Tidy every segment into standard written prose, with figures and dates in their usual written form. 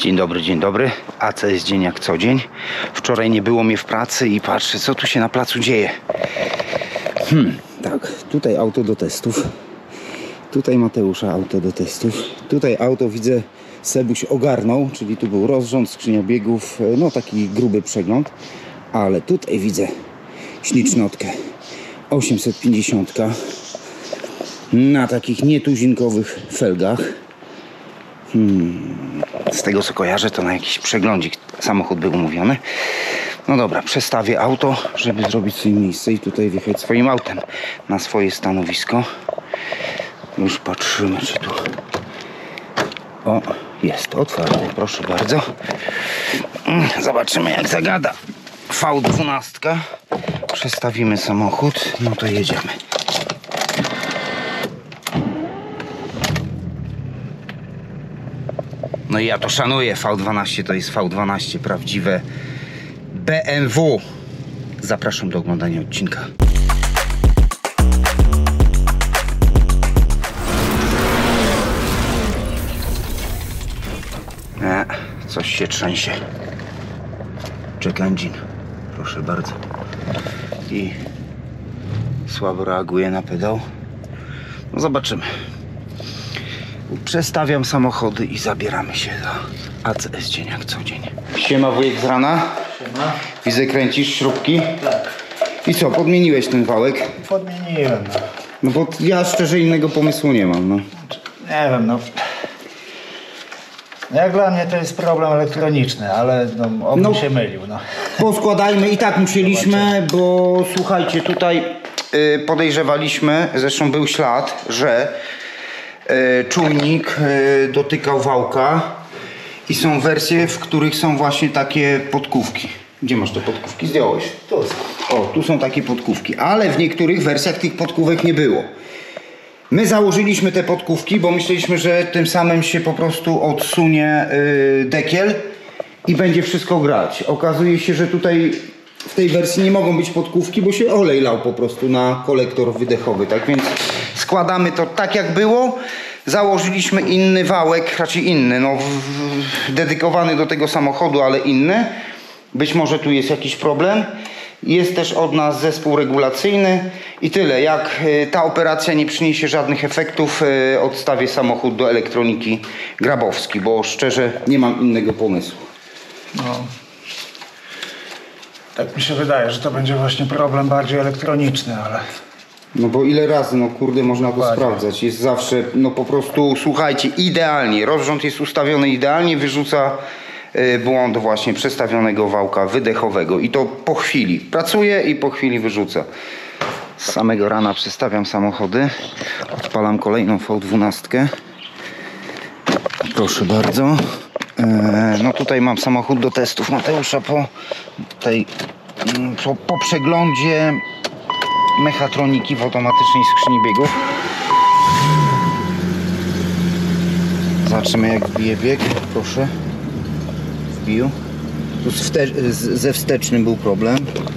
Dzień dobry. AC jest dzień jak co dzień. Wczoraj nie było mnie w pracy i patrzę, co tu się na placu dzieje. Tak, tutaj auto do testów. Tutaj Mateusza auto do testów. Tutaj auto widzę Sebuś ogarnął, czyli tu był rozrząd, skrzynia biegów, no taki gruby przegląd. Ale tutaj widzę ślicznotkę 850 na takich nietuzinkowych felgach. Z tego co kojarzę, to na jakiś przeglądzik samochód był umówiony. No dobra, przestawię auto, żeby zrobić sobie miejsce i tutaj wjechać swoim autem na swoje stanowisko. Już patrzymy, czy tu... O, jest otwarte, proszę bardzo. Zobaczymy, jak zagada V12. Przestawimy samochód, no to jedziemy. No i ja to szanuję, V12 to jest V12, prawdziwe BMW. Zapraszam do oglądania odcinka. Coś się trzęsie. Check engine, proszę bardzo. I słabo reaguje na pedał. No zobaczymy. Przestawiam samochody i zabieramy się za ACS dzień jak co dzień. Siema wujek z rana. Siema. Widzę, kręcisz śrubki. Tak. I co, podmieniłeś ten wałek? Podmieniłem. No bo ja szczerze innego pomysłu nie mam, no. Nie wiem, no. Jak dla mnie to jest problem elektroniczny, ale no, się mylił, no. Poskładajmy i tak musieliśmy, bo słuchajcie, tutaj podejrzewaliśmy, zresztą był ślad, że czujnik dotykał wałka i są wersje, w których są właśnie takie podkówki. Gdzie masz te podkówki? Zdjąłeś? Tu. O, tu są takie podkówki, ale w niektórych wersjach tych podkówek nie było. My założyliśmy te podkówki, bo myśleliśmy, że tym samym się po prostu odsunie dekiel i będzie wszystko grać. Okazuje się, że tutaj w tej wersji nie mogą być podkówki, bo się olej lał po prostu na kolektor wydechowy. Tak więc składamy to tak jak było. Założyliśmy inny wałek, raczej inny, no dedykowany do tego samochodu, ale inny. Być może tu jest jakiś problem. Jest też od nas zespół regulacyjny i tyle. Jak ta operacja nie przyniesie żadnych efektów, odstawię samochód do elektroniki Grabowski, bo szczerze nie mam innego pomysłu. No. Tak mi się wydaje, że to będzie właśnie problem bardziej elektroniczny, ale... No bo ile razy, no kurde, można to sprawdzać. Jest zawsze, no po prostu, słuchajcie, idealnie. Rozrząd jest ustawiony idealnie, wyrzuca błąd właśnie przestawionego wałka wydechowego. I to po chwili. Pracuje i po chwili wyrzuca. Z samego rana przestawiam samochody. Odpalam kolejną V12. Proszę bardzo. No tutaj mam samochód do testów Mateusza po przeglądzie mechatroniki w automatycznej skrzyni biegów. Zobaczymy, jak wbije bieg. Proszę. Wbił. Tu ze wstecznym był problem.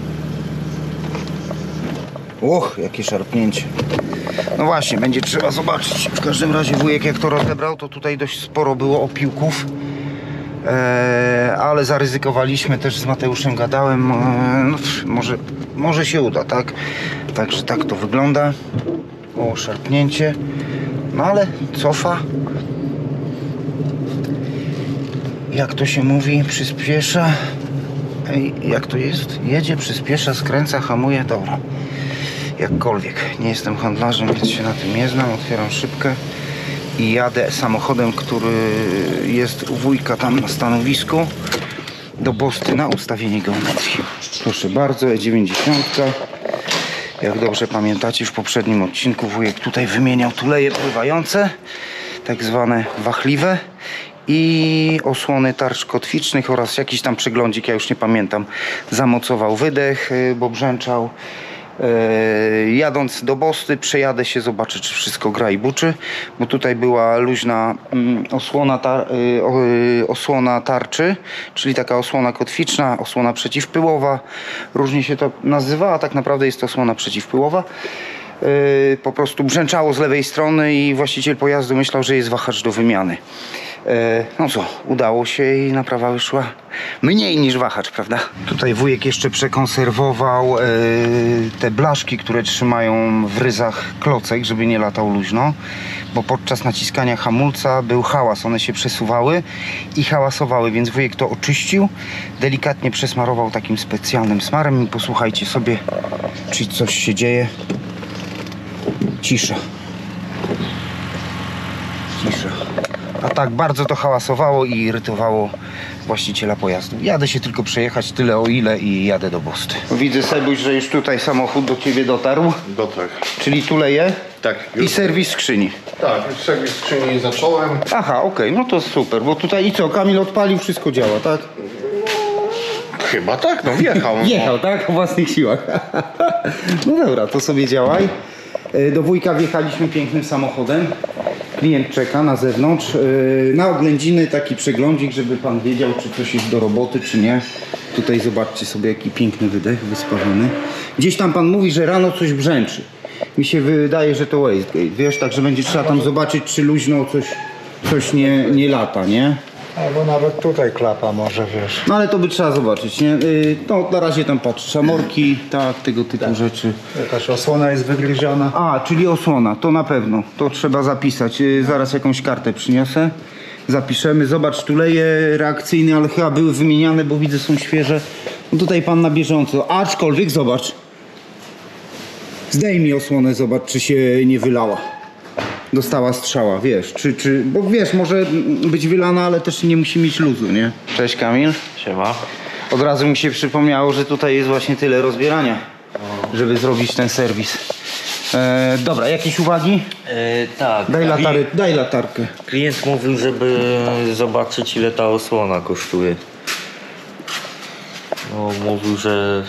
Jakie szarpnięcie. No właśnie, będzie trzeba zobaczyć. W każdym razie wujek jak to rozebrał, to tutaj dość sporo było opiłków. Ale zaryzykowaliśmy, też z Mateuszem gadałem, no, może się uda, tak? Także tak to wygląda. Szarpnięcie, no ale cofa. Jak to się mówi, przyspiesza. Jak to jest? Jedzie, przyspiesza, skręca, hamuje, dobra. Jakkolwiek, nie jestem handlarzem, więc się na tym nie znam. Otwieram szybkę i jadę samochodem, który jest u wujka tam na stanowisku do Bosty na ustawienie geometrii. Proszę bardzo, E90. Jak dobrze pamiętacie, w poprzednim odcinku wujek tutaj wymieniał tuleje pływające, tak zwane wachliwe, i osłony tarcz kotwicznych oraz jakiś tam przeglądzik, ja już nie pamiętam, zamocował wydech, bo brzęczał. Jadąc do Bosty przejadę się, zobaczę, czy wszystko gra i buczy, bo tutaj była luźna osłona tarczy, czyli taka osłona kotwiczna, osłona przeciwpyłowa, różnie się to nazywa, a tak naprawdę jest to osłona przeciwpyłowa. Po prostu brzęczało z lewej strony i właściciel pojazdu myślał, że jest wahacz do wymiany. No co, udało się i naprawa wyszła mniej niż wahacz, prawda? Tutaj wujek jeszcze przekonserwował te blaszki, które trzymają w ryzach klocek, żeby nie latał luźno, bo podczas naciskania hamulca był hałas, one się przesuwały i hałasowały, więc wujek to oczyścił, delikatnie przesmarował takim specjalnym smarem i posłuchajcie sobie, czy coś się dzieje. Cisza. Cisza. A tak bardzo to hałasowało i irytowało właściciela pojazdu. Jadę się tylko przejechać tyle o ile i jadę do Bosty. Widzę, Sebuś, że już tutaj samochód do ciebie dotarł. Dotarł. Czyli tu leje? Tak. I serwis skrzyni. Tak, już serwis skrzyni zacząłem. Aha, okej, no to super, bo tutaj i co, Kamil odpalił, wszystko działa, tak? Chyba tak, no wjechał. Jechał, tak? O własnych siłach. No dobra, to sobie działaj. Do wujka wjechaliśmy pięknym samochodem. Klient czeka na zewnątrz. Na oględziny taki przeglądzik, żeby pan wiedział, czy coś jest do roboty, czy nie. Tutaj zobaczcie sobie, jaki piękny wydech wysparzony. Gdzieś tam pan mówi, że rano coś brzęczy. Mi się wydaje, że to wastegate. Wiesz, także będzie trzeba tam zobaczyć, czy luźno coś nie lata, nie? Albo nawet tutaj klapa może, wiesz. No ale to by trzeba zobaczyć, nie? No na razie tam patrzysz, amorki, tak, tego typu rzeczy. Jakaś osłona jest wygryziona. A, czyli osłona, to na pewno, to trzeba zapisać. Zaraz jakąś kartę przyniosę, zapiszemy. Zobacz, tu leje reakcyjne, ale chyba były wymieniane, bo widzę, są świeże. No tutaj pan na bieżąco, aczkolwiek zobacz. Zdejmij osłonę, zobacz, czy się nie wylała. Dostała strzała, wiesz, bo wiesz, może być wylana, ale też nie musi mieć luzu, nie? Cześć Kamil. Siema. Od razu mi się przypomniało, że tutaj jest właśnie tyle rozbierania, żeby zrobić ten serwis. Dobra, jakieś uwagi? Tak. Daj latarkę. Klient mówił, żeby zobaczyć, ile ta osłona kosztuje. No, mówił, że...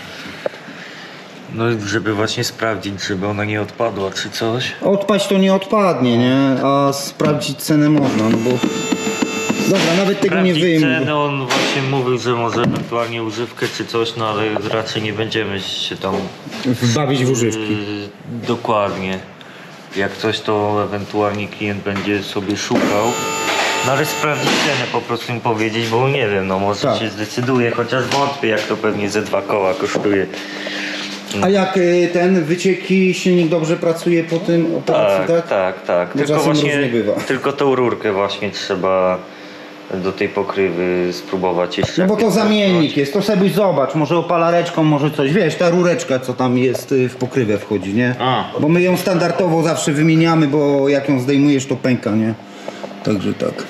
No, żeby właśnie sprawdzić, żeby ona nie odpadła, czy coś. Odpaść to nie odpadnie, nie? A sprawdzić cenę można, no bo... Dobra, nawet tego nie wyjmę. Cenę, on właśnie mówił, że może ewentualnie używkę czy coś, no ale raczej nie będziemy się tam... Bawić w używki. Dokładnie. Jak coś, to ewentualnie klient będzie sobie szukał. No ale sprawdzić cenę, po prostu im powiedzieć, bo nie wiem, no może Tak. się zdecyduje, chociaż wątpię, jak to pewnie ze 2 koła kosztuje. A jak ten wycieki, silnik dobrze pracuje po tym operacji, tak? Tak. Bo czasem różnie bywa. Tylko tą rurkę właśnie trzeba do tej pokrywy spróbować jeszcze. No bo to jakoś zamiennik jest, to sobie zobacz, może opalareczką, może coś, wiesz, ta rureczka co tam jest w pokrywę wchodzi, nie? Bo my ją standardowo zawsze wymieniamy, bo jak ją zdejmujesz to pęka, nie? Także tak.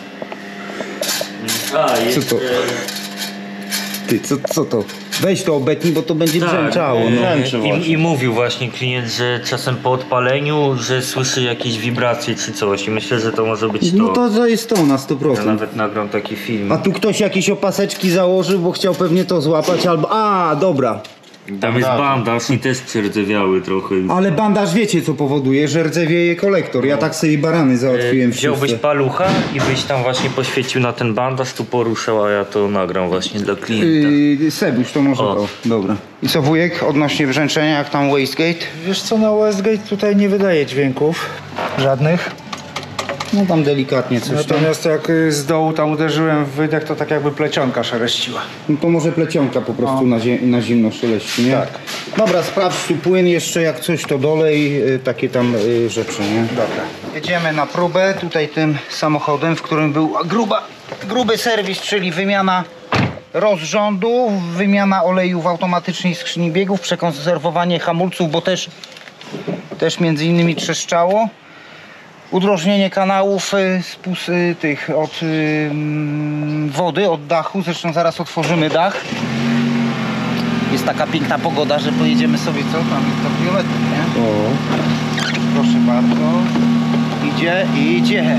A, jeszcze... Co to? Ty, co to? Weź to obetnij, bo to będzie brzęczało. No. I mówił właśnie klient, że czasem po odpaleniu, że słyszy jakieś wibracje czy coś i myślę, że to może być to. No to jest to na Ja 100%. nawet nagram taki film. A tu ktoś jakieś opaseczki założył, bo chciał pewnie to złapać albo... A, dobra. Tam jest bandaż i też przerdzewiały trochę. Ale bandaż wiecie co powoduje, że rdzewieje kolektor. Ja tak sobie barany załatwiłem w Wziąłbyś szóstce. palucha i byś tam właśnie poświecił na ten bandaż, tu poruszał, a ja to nagram właśnie dla klienta. Sebuś, to może O. to. Dobra. I co wujek odnośnie brzęczenia, jak tam wastegate? Wiesz co, na Westgate tutaj nie wydaje dźwięków żadnych. No tam delikatnie coś tam. Natomiast jak z dołu tam uderzyłem w wydech, to tak jakby plecionka szeleściła. No to może plecionka po prostu na zimno szeleści, nie? Tak. Dobra, sprawdź tu płyn jeszcze, jak coś to dolej, takie tam rzeczy, nie? Dobra. Jedziemy na próbę tutaj tym samochodem, w którym był gruby serwis, czyli wymiana rozrządu, wymiana olejów automatycznej skrzyni biegów, przekonserwowanie hamulców, bo też między innymi trzeszczało. Udrożnienie kanałów tych od wody, od dachu. Zresztą zaraz otworzymy dach. Jest taka piękna pogoda, że pojedziemy sobie co? Tam jest kabrioletem, nie? O. Proszę bardzo. Idzie.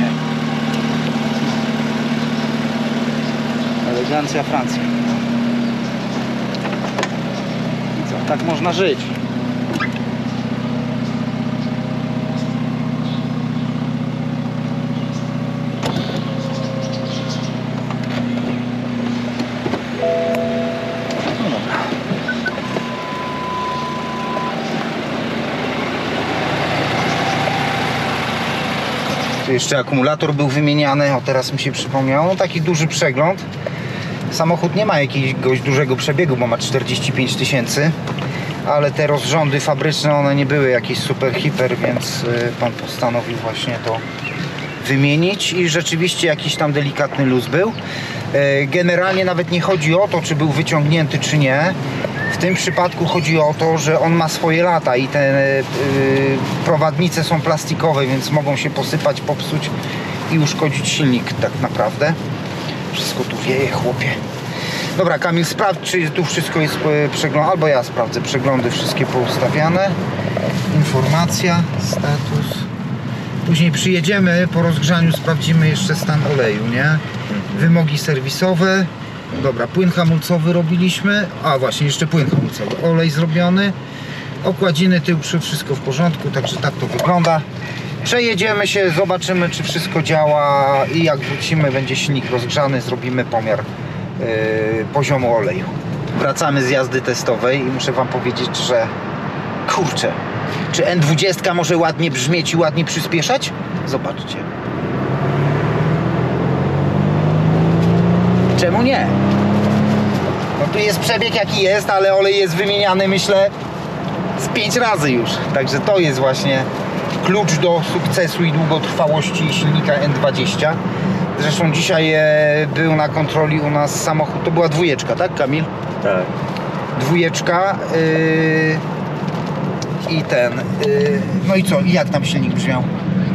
Elegancja Francja. I co? Tak można żyć. Tu jeszcze akumulator był wymieniany, o teraz mi się przypomniało. No taki duży przegląd. Samochód nie ma jakiegoś dużego przebiegu, bo ma 45 000, ale te rozrządy fabryczne, one nie były jakieś super hiper, więc pan postanowił właśnie to wymienić i rzeczywiście jakiś tam delikatny luz był. Generalnie nawet nie chodzi o to, czy był wyciągnięty, czy nie. W tym przypadku chodzi o to, że on ma swoje lata i te prowadnice są plastikowe, więc mogą się posypać, popsuć i uszkodzić silnik tak naprawdę. Wszystko tu wieje, chłopie. Dobra, Kamil, sprawdź, czy tu wszystko jest przegląd, albo ja sprawdzę przeglądy wszystkie poustawiane. Informacja, status. Później przyjedziemy, po rozgrzaniu sprawdzimy jeszcze stan oleju, nie? Wymogi serwisowe. Dobra, płyn hamulcowy robiliśmy. A właśnie, jeszcze płyn hamulcowy. Olej zrobiony. Okładziny, tył, przód, wszystko w porządku, także tak to wygląda. Przejedziemy się, zobaczymy, czy wszystko działa i jak wrócimy, będzie silnik rozgrzany, zrobimy pomiar poziomu oleju. Wracamy z jazdy testowej i muszę wam powiedzieć, że kurczę, czy N20 może ładnie brzmieć i ładnie przyspieszać? Zobaczcie. Czemu nie? No tu jest przebieg jaki jest, ale olej jest wymieniany, myślę, z 5 razy już. Także to jest właśnie klucz do sukcesu i długotrwałości silnika N20. Zresztą dzisiaj był na kontroli u nas samochód, to była 2, tak, Kamil? Tak. 2 i ten. No i co? I jak tam silnik brzmiał?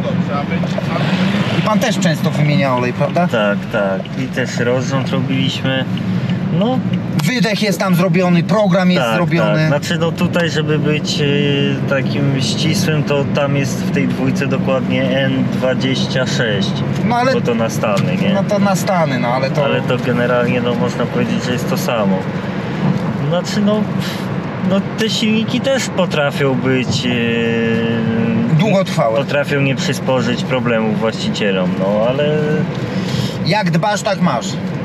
I pan też często wymienia olej, prawda? Tak, tak. I też rozrząd robiliśmy. No, Wydech jest tam zrobiony, program jest tak, zrobiony. tak. Znaczy no tutaj, żeby być takim ścisłym, to tam jest w tej dwójce dokładnie N26. No ale Bo to na Stany, nie? no to na Stany, no ale to... Ale to generalnie no można powiedzieć, że jest to samo. Znaczy no te silniki też potrafią być Długotrwałe. potrafią nie przysporzyć problemów właścicielom, no ale Jak dbasz, tak masz.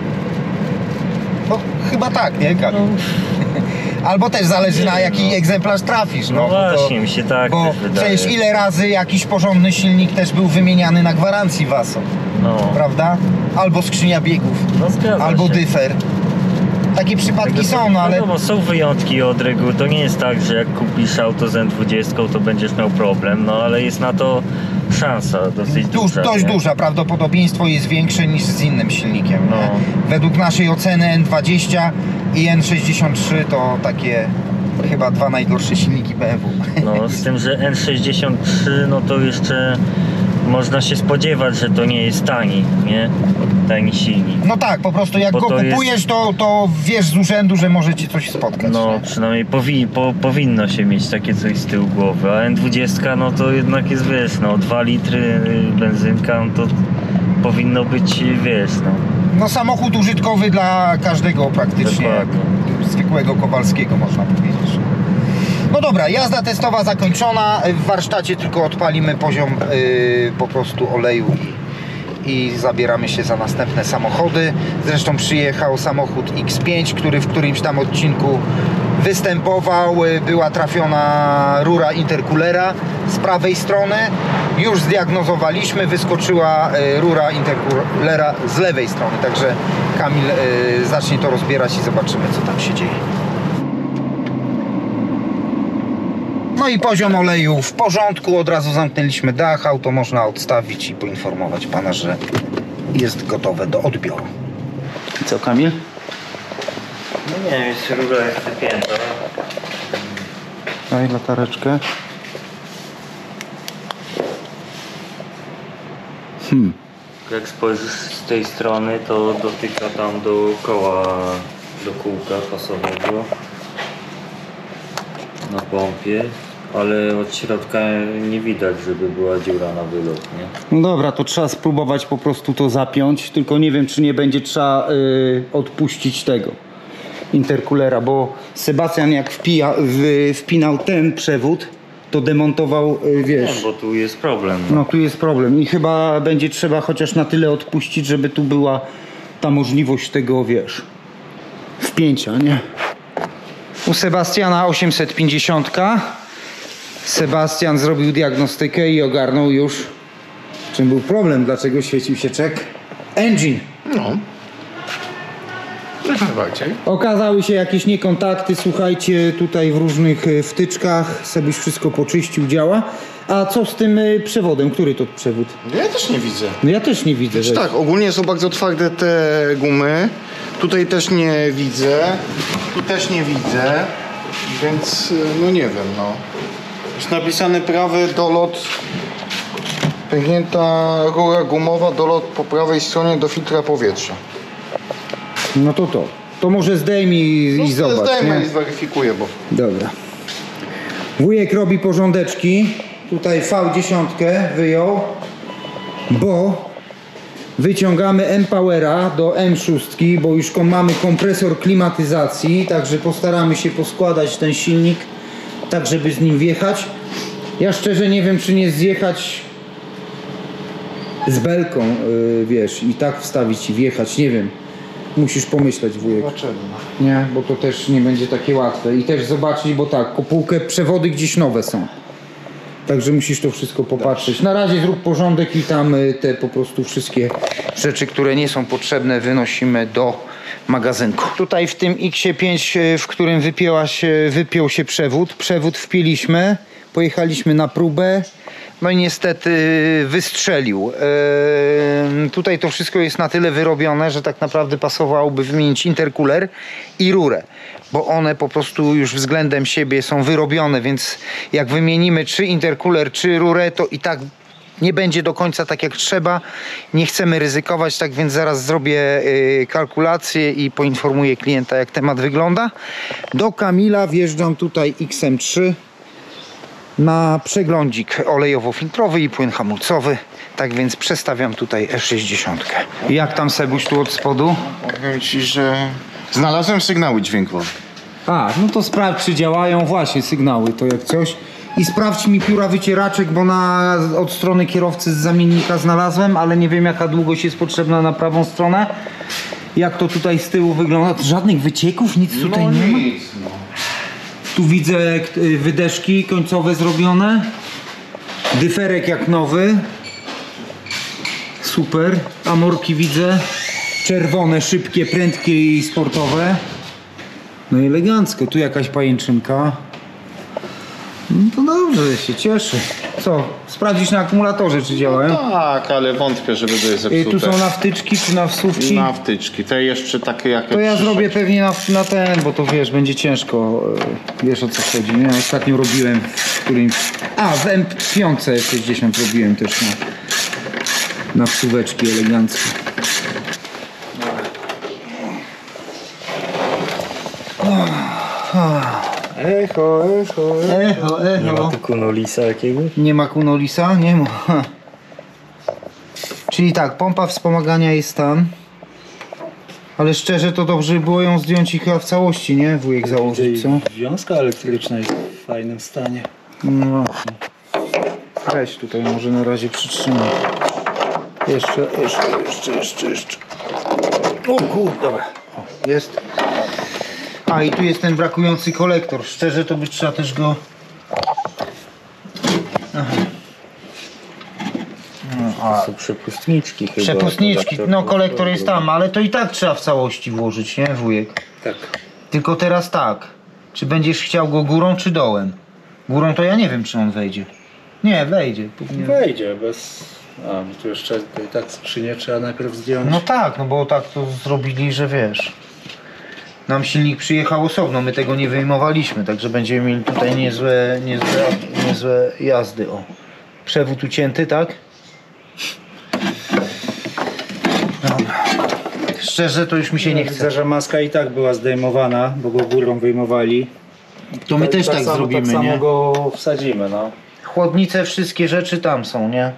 No chyba tak, nie, Kamil? Albo też zależy na jaki egzemplarz trafisz. no bo właśnie mi się tak Bo też wydaje. przecież ile razy jakiś porządny silnik też był wymieniany na gwarancji Vaso, No, prawda? Albo skrzynia biegów, no zgadza albo się. dyfer. Takie przypadki są, no ale... Wiadomo, są wyjątki od reguły. To nie jest tak, że jak kupisz auto z N20, to będziesz miał problem, no ale jest na to szansa dosyć duża. Dość nie? duża, prawdopodobieństwo jest większe niż z innym silnikiem. No. Nie? Według naszej oceny N20 i N63 to takie chyba 2 najgorsze silniki BMW. No, z tym, że N63, no to jeszcze można się spodziewać, że to nie jest tani, nie? Tani silnik. No tak, po prostu jak Bo go to kupujesz, to wiesz z urzędu, że może ci coś spotkać. No, nie? przynajmniej powinno się mieć takie coś z tyłu głowy, a N20 no to jednak jest, wiesz, no 2 litry benzynka, no to powinno być, wiesz, no. No samochód użytkowy dla każdego praktycznie. Dokładnie. Zwykłego Kowalskiego można powiedzieć. No dobra, jazda testowa zakończona. W warsztacie tylko odpalimy poziom po prostu oleju i zabieramy się za następne samochody. Zresztą przyjechał samochód X5, który w którymś tam odcinku występował. Była trafiona rura intercoolera z prawej strony. Już zdiagnozowaliśmy, wyskoczyła rura intercoolera z lewej strony. Także Kamil zacznie to rozbierać i zobaczymy, co tam się dzieje. No i poziom oleju w porządku, od razu zamknęliśmy dach, auto można odstawić i poinformować pana, że jest gotowe do odbioru. Co, Kamil? No nie wiem, jest rura jest wypięta. Daj latareczkę. Jak spojrzysz z tej strony, to dotyka tam do koła, do kółka pasowego na pompie, ale od środka nie widać, żeby była dziura na wylot, nie? No dobra, to trzeba spróbować po prostu to zapiąć, tylko nie wiem, czy nie będzie trzeba odpuścić tego intercoolera, bo Sebastian jak wpinał ten przewód, to demontował, wiesz... Nie, bo tu jest problem. No tu jest problem i chyba będzie trzeba chociaż na tyle odpuścić, żeby tu była ta możliwość tego, wiesz, wpięcia, nie? U Sebastiana 850. Sebastian zrobił diagnostykę i ogarnął już czym był problem, dlaczego świecił się check engine. No. Jak najbardziej. Okazały się jakieś niekontakty, słuchajcie, tutaj w różnych wtyczkach, żebyś wszystko poczyścił, działa. A co z tym przewodem? Który to przewód? Ja też nie widzę. No ja też nie widzę. Że... Tak, ogólnie są bardzo twarde te gumy. Tutaj też nie widzę. Tu też nie widzę. Więc no nie wiem, no. Jest napisany prawy dolot. Pęknięta rura gumowa, dolot po prawej stronie do filtra powietrza. No to. To może zdejmij i zobacz, Zdejmę nie? i zweryfikuję, bo... Dobra. Wujek robi porządeczki. Tutaj V10 wyjął, bo wyciągamy M-Powera do M6, bo już mamy kompresor klimatyzacji, także postaramy się poskładać ten silnik tak, żeby z nim wjechać. Ja szczerze nie wiem, czy nie zjechać z belką, wiesz, i tak wstawić i wjechać, nie wiem. Musisz pomyśleć, wujek. Dlaczego? Nie, bo to też nie będzie takie łatwe. I też zobaczyć, bo tak, kopułkę, przewody gdzieś nowe są. Także musisz to wszystko popatrzeć. Na razie zrób porządek i tam te po prostu wszystkie rzeczy, które nie są potrzebne, wynosimy do magazynku. Tutaj w tym X5, w którym wypiął się przewód. Przewód wpięliśmy, pojechaliśmy na próbę. No i niestety wystrzelił. Tutaj to wszystko jest na tyle wyrobione, że tak naprawdę pasowałoby wymienić intercooler i rurę, bo one po prostu już względem siebie są wyrobione, więc jak wymienimy czy intercooler, czy rurę, to i tak nie będzie do końca tak jak trzeba. Nie chcemy ryzykować, tak więc zaraz zrobię kalkulację i poinformuję klienta, jak temat wygląda. Do Kamila wjeżdżam tutaj XM3 na przeglądzik olejowo-filtrowy i płyn hamulcowy. Tak więc przestawiam tutaj E60. Jak tam, Sebuś, tu od spodu? Powiem ci, że znalazłem sygnały dźwiękowe. A, no to sprawdź, czy działają właśnie sygnały, to jak coś. I sprawdź mi pióra wycieraczek, bo od strony kierowcy z zamiennika znalazłem, ale nie wiem, jaka długość jest potrzebna na prawą stronę. Jak to tutaj z tyłu wygląda? Żadnych wycieków, nic tutaj nie ma. No. Tu widzę wydeszki końcowe zrobione. Dyferek jak nowy. Super. Amorki widzę. Czerwone, szybkie, prędkie i sportowe. No i elegancko. Tu jakaś pajęczynka. No to dobrze, się cieszę. Co? Sprawdzić na akumulatorze, czy działają? Tak, ale wątpię, żeby były zepsute. Tu są na wtyczki czy na wsuwci? Na wtyczki. Te jeszcze takie jak... To ja zrobię pewnie na ten, bo to wiesz, będzie ciężko. Wiesz, o co chodzi, nie? Ostatnio robiłem w którymś... A, w M5 60 robiłem też na wsuweczki eleganckie. Echo. Nie ma tu kunolisa jakiegoś? Nie ma kunolisa? Nie ma. Czyli tak, pompa wspomagania jest tam. Ale szczerze to dobrze było ją zdjąć i chyba w całości, nie? Wujek założyć, co? Wiązka elektryczna jest w fajnym stanie. No. Weź tutaj może na razie przytrzymaj. Jeszcze. O kurde, dobra. O, jest. A i tu jest ten brakujący kolektor. Szczerze to by trzeba też go... Aha. To są przepustniczki chyba. Przepustniczki, no kolektor jest tam, ale to i tak trzeba w całości włożyć, nie, wujek? Tak. Tylko teraz tak, czy będziesz chciał go górą czy dołem? Górą to ja nie wiem, czy on wejdzie. Nie, wejdzie. Powinien... Wejdzie bez... A, no tu jeszcze to i tak skrzynię trzeba najpierw zdjąć. No tak, no bo tak to zrobili, że wiesz. Nam silnik przyjechał osobno, my tego nie wyjmowaliśmy, także będziemy mieli tutaj niezłe jazdy. O. Przewód ucięty, tak? Dobra. Szczerze to już mi się nie chce. Widzę, że maska i tak była zdejmowana, bo go górą wyjmowali. To my też tak samo, zrobimy, tak samo nie? go wsadzimy, no. Chłodnice, wszystkie rzeczy tam są, nie?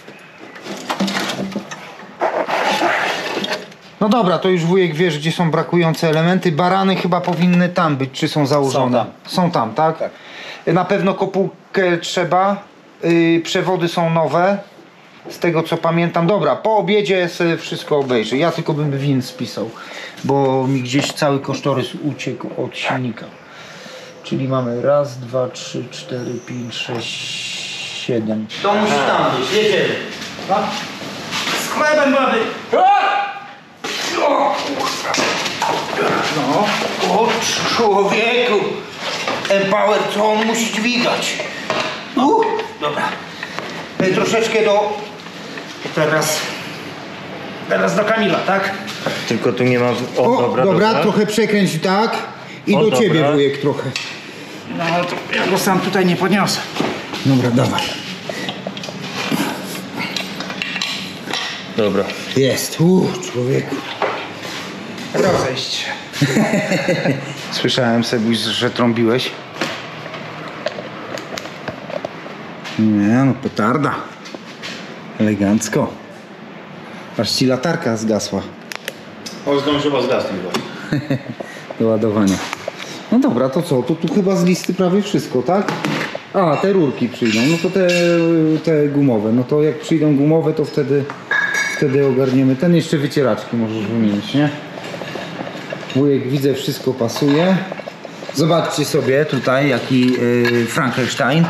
No dobra, to już wujek wiesz, gdzie są brakujące elementy. Barany chyba powinny tam być, czy są założone? Są tam, tak? Tak. Na pewno kopułkę trzeba. Przewody są nowe. Z tego co pamiętam. Dobra, po obiedzie sobie wszystko obejrzę. Ja tylko bym win spisał, bo mi gdzieś cały kosztorys uciekł od silnika. Czyli mamy raz, dwa, trzy, cztery, pięć, sześć, 7. To musi tam być, jedziemy. Z chlebem, baby! No, o człowieku! Empower, co on musi dźwigać? Dobra. Troszeczkę do... Teraz do Kamila, tak? Tylko tu nie ma... O, dobra, trochę przekręć tak. I O, do dobra. ciebie, wujek, trochę. No to ja go sam tutaj nie podniosę. Dobra, dawaj. Dobra. Jest. Człowieku. Rozejść się. Słyszałem, Sebuś, że trąbiłeś. Nie no, petarda. Elegancko. Aż ci latarka zgasła O, zdążyła zgasnąć właśnie. do ładowania. No dobra, to co? To tu chyba z listy prawie wszystko, tak? A, te rurki przyjdą. No to te gumowe. No to jak przyjdą gumowe, to wtedy ogarniemy. Ten jeszcze wycieraczki możesz wymienić, nie? Wujek, widzę, wszystko pasuje. Zobaczcie sobie tutaj jaki Frankenstein.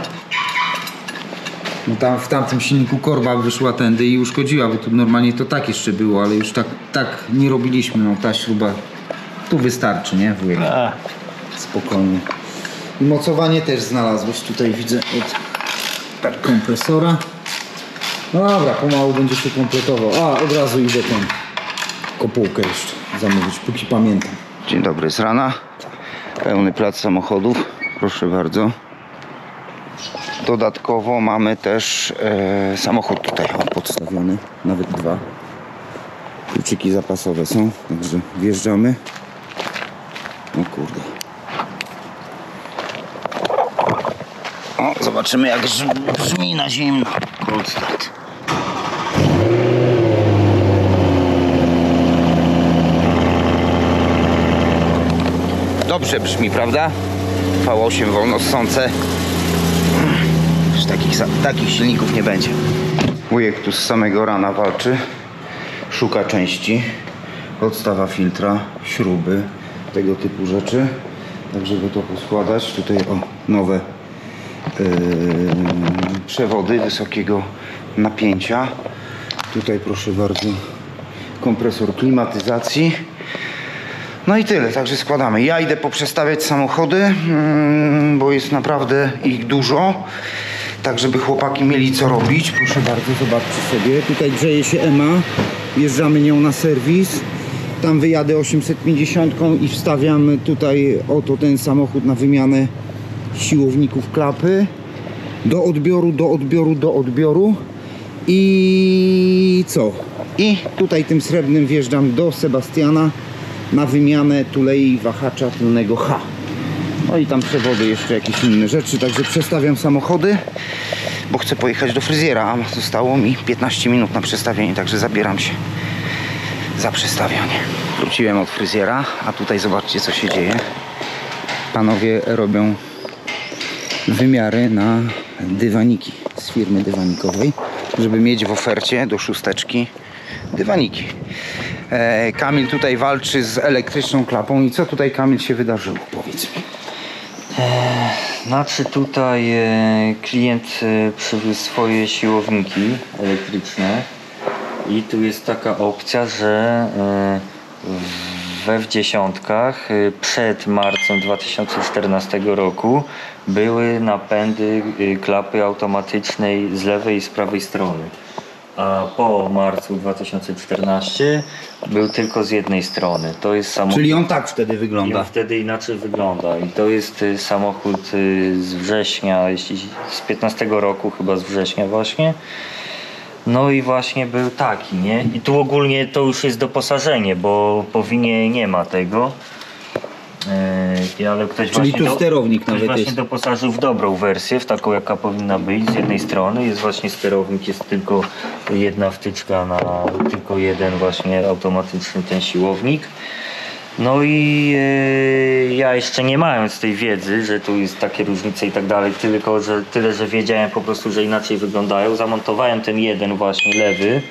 No tam w tamtym silniku korba wyszła tędy i uszkodziła, bo tu normalnie to tak jeszcze było, ale już tak nie robiliśmy. No ta śruba tu wystarczy, nie, wujek? Spokojnie. I mocowanie też znalazłeś tutaj, widzę, od kompresora. No dobra, pomału będzie się kompletował. A, od razu idę tą kopułkę jeszcze zamówić, póki pamiętam. Dzień dobry, z rana. Pełny plac samochodów, proszę bardzo. Dodatkowo mamy też samochód tutaj podstawiony, nawet 2. Kluczyki zapasowe są, także wjeżdżamy. O kurde. O, zobaczymy jak brzmi na zimno. Cold start. Dobrze brzmi, prawda? V8 wolnossące. Już takich silników nie będzie. Wujek tu z samego rana walczy. Szuka części. Podstawa filtra, śruby, tego typu rzeczy. Tak żeby to poskładać. Tutaj o, nowe przewody wysokiego napięcia. Tutaj proszę bardzo kompresor klimatyzacji. No i tyle, także składamy. Ja idę poprzestawiać samochody, bo jest naprawdę ich dużo. Tak żeby chłopaki mieli co robić. Proszę bardzo, zobaczcie sobie. Tutaj grzeje się EMA. Wjeżdżamy nią na serwis. Tam wyjadę 850 i wstawiam tutaj oto ten samochód na wymianę siłowników klapy. Do odbioru. I co? I tutaj tym srebrnym wjeżdżam do Sebastiana na wymianę tulei wahacza tylnego H. No i tam przewody, jeszcze jakieś inne rzeczy. Także przestawiam samochody, bo chcę pojechać do fryzjera, a zostało mi 15 minut na przestawienie, także zabieram się za przestawianie. Wróciłem od fryzjera, a tutaj zobaczcie co się dzieje. Panowie robią wymiary na dywaniki z firmy dywanikowej, żeby mieć w ofercie do 6 dywaniki. Kamil tutaj walczy z elektryczną klapą. I co tutaj, Kamil, się wydarzyło? Powiedz mi. Znaczy tutaj klient przywiózł swoje siłowniki elektryczne i tu jest taka opcja, że we wdziesiątkach przed marcem 2014 roku były napędy klapy automatycznej z lewej i z prawej strony. A po marcu 2014 był tylko z jednej strony. To jest samochód. Czyli on tak wtedy wygląda. I on wtedy inaczej wygląda. I to jest samochód z września, z 15 roku, chyba z września właśnie. No i właśnie był taki, nie? I tu ogólnie to już jest doposażenie, bo po winie nie ma tego. Ale ktoś Czyli właśnie tu sterownik ktoś nawet właśnie jest. doposażył w dobrą wersję, w taką jaka powinna być. Z jednej strony jest właśnie sterownik, jest tylko jedna wtyczka na tylko jeden właśnie automatyczny ten siłownik. No i ja jeszcze nie mając tej wiedzy, że tu jest takie różnice i tak dalej, tylko że tyle, że wiedziałem po prostu, że inaczej wyglądają, zamontowałem ten jeden właśnie lewy.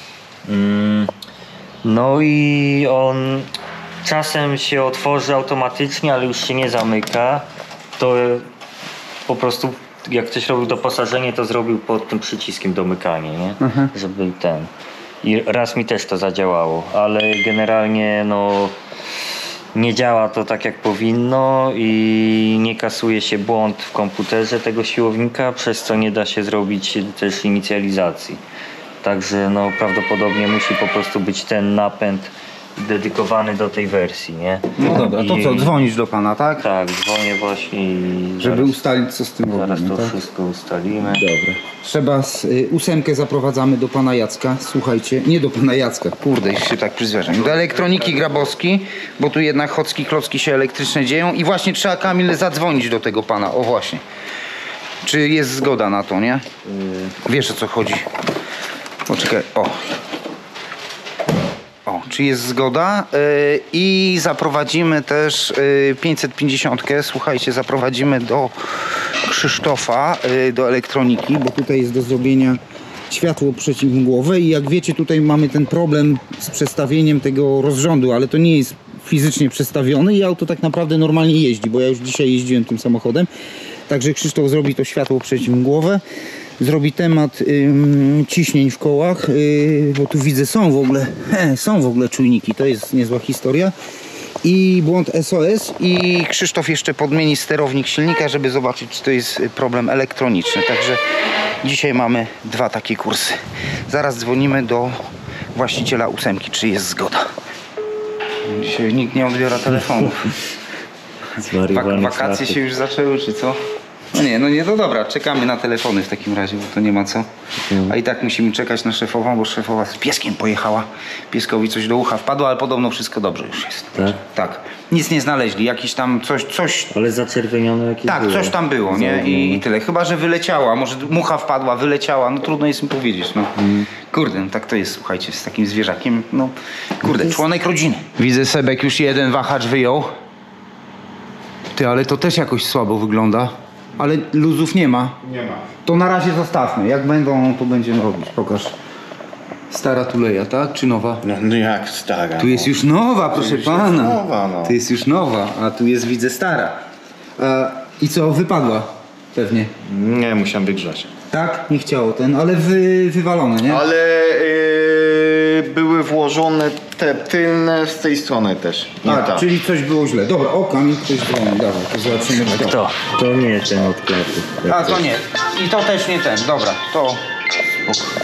No i on czasem się otworzy automatycznie, ale już się nie zamyka. To po prostu jak ktoś robił doposażenie, to zrobił pod tym przyciskiem domykanie, nie? Żeby ten... I raz mi też to zadziałało, ale generalnie no nie działa to tak jak powinno i nie kasuje się błąd w komputerze tego siłownika, przez co nie da się zrobić też inicjalizacji. Także no prawdopodobnie musi po prostu być ten napęd dedykowany do tej wersji, nie? No dobra, to I- co, dzwonisz do pana, tak? Tak, dzwonię właśnie i Żeby ustalić, co z tym zaraz robimy, to tak? wszystko ustalimy. Dobra. Trzeba ósemkę zaprowadzamy do pana Jacka. Słuchajcie, nie do pana Jacka, kurde, już się tak przyzwyczaiłem. Do elektroniki Grabowski, bo tu jednak chocki klocki się elektryczne dzieją i właśnie trzeba, Kamil, zadzwonić do tego pana. O właśnie. Czy jest zgoda na to, nie? Wiesz, o co chodzi. Poczekaj, o. O, czy jest zgoda? I zaprowadzimy też 550. Słuchajcie, zaprowadzimy do Krzysztofa, do elektroniki, bo tutaj jest do zrobienia światło przeciwmgłowe i jak wiecie, tutaj mamy ten problem z przestawieniem tego rozrządu, ale to nie jest fizycznie przestawiony i auto tak naprawdę normalnie jeździ, bo ja już dzisiaj jeździłem tym samochodem. Także Krzysztof zrobi to światło przeciwmgłowe. Zrobi temat ciśnień w kołach, bo tu widzę są w ogóle czujniki, to jest niezła historia. I błąd SOS i Krzysztof jeszcze podmieni sterownik silnika, żeby zobaczyć, czy to jest problem elektroniczny. Także dzisiaj mamy 2 takie kursy. Zaraz dzwonimy do właściciela ósemki, czy jest zgoda. Dzisiaj nikt nie odbiera telefonów. Wakacje się już zaczęły, czy co? No nie, to dobra, czekamy na telefony w takim razie, bo to nie ma co. A i tak musimy czekać na szefową, bo szefowa z pieskiem pojechała. Pieskowi coś do ucha wpadło, ale podobno wszystko dobrze już jest. Tak? Tak. Nic nie znaleźli, jakiś tam coś. Ale zaczerwienione jakieś Tak, było. coś tam było, nie? I tyle. Chyba, że wyleciała, może mucha wpadła, wyleciała, no trudno jest mi powiedzieć, no. Kurde, no tak to jest, słuchajcie, z takim zwierzakiem, no. Kurde, członek rodziny. Widzę, Sebek już jeden wahacz wyjął. Ty, ale to też jakoś słabo wygląda. Ale luzów nie ma. Nie ma. To na razie zostawmy. Jak będą, to będziemy robić. Pokaż. Stara tuleja, tak? Czy nowa? No jak stara. Tu jest już nowa, proszę już pana. jest nowa, no. Tu jest już nowa, a tu jest, widzę, stara. I co, wypadła? Pewnie. Nie, musiałem wygrzać. Tak? Nie chciało ten, ale wywalone, nie? Ale były włożone te tylne z tej strony też. Nie A, ta. czyli coś było źle. Dobra, o, Kamil, ktoś dzwoni. Dawaj, to zobaczymy. To nie ten od klapy. A, to nie. I to też nie ten. Dobra, to spoko.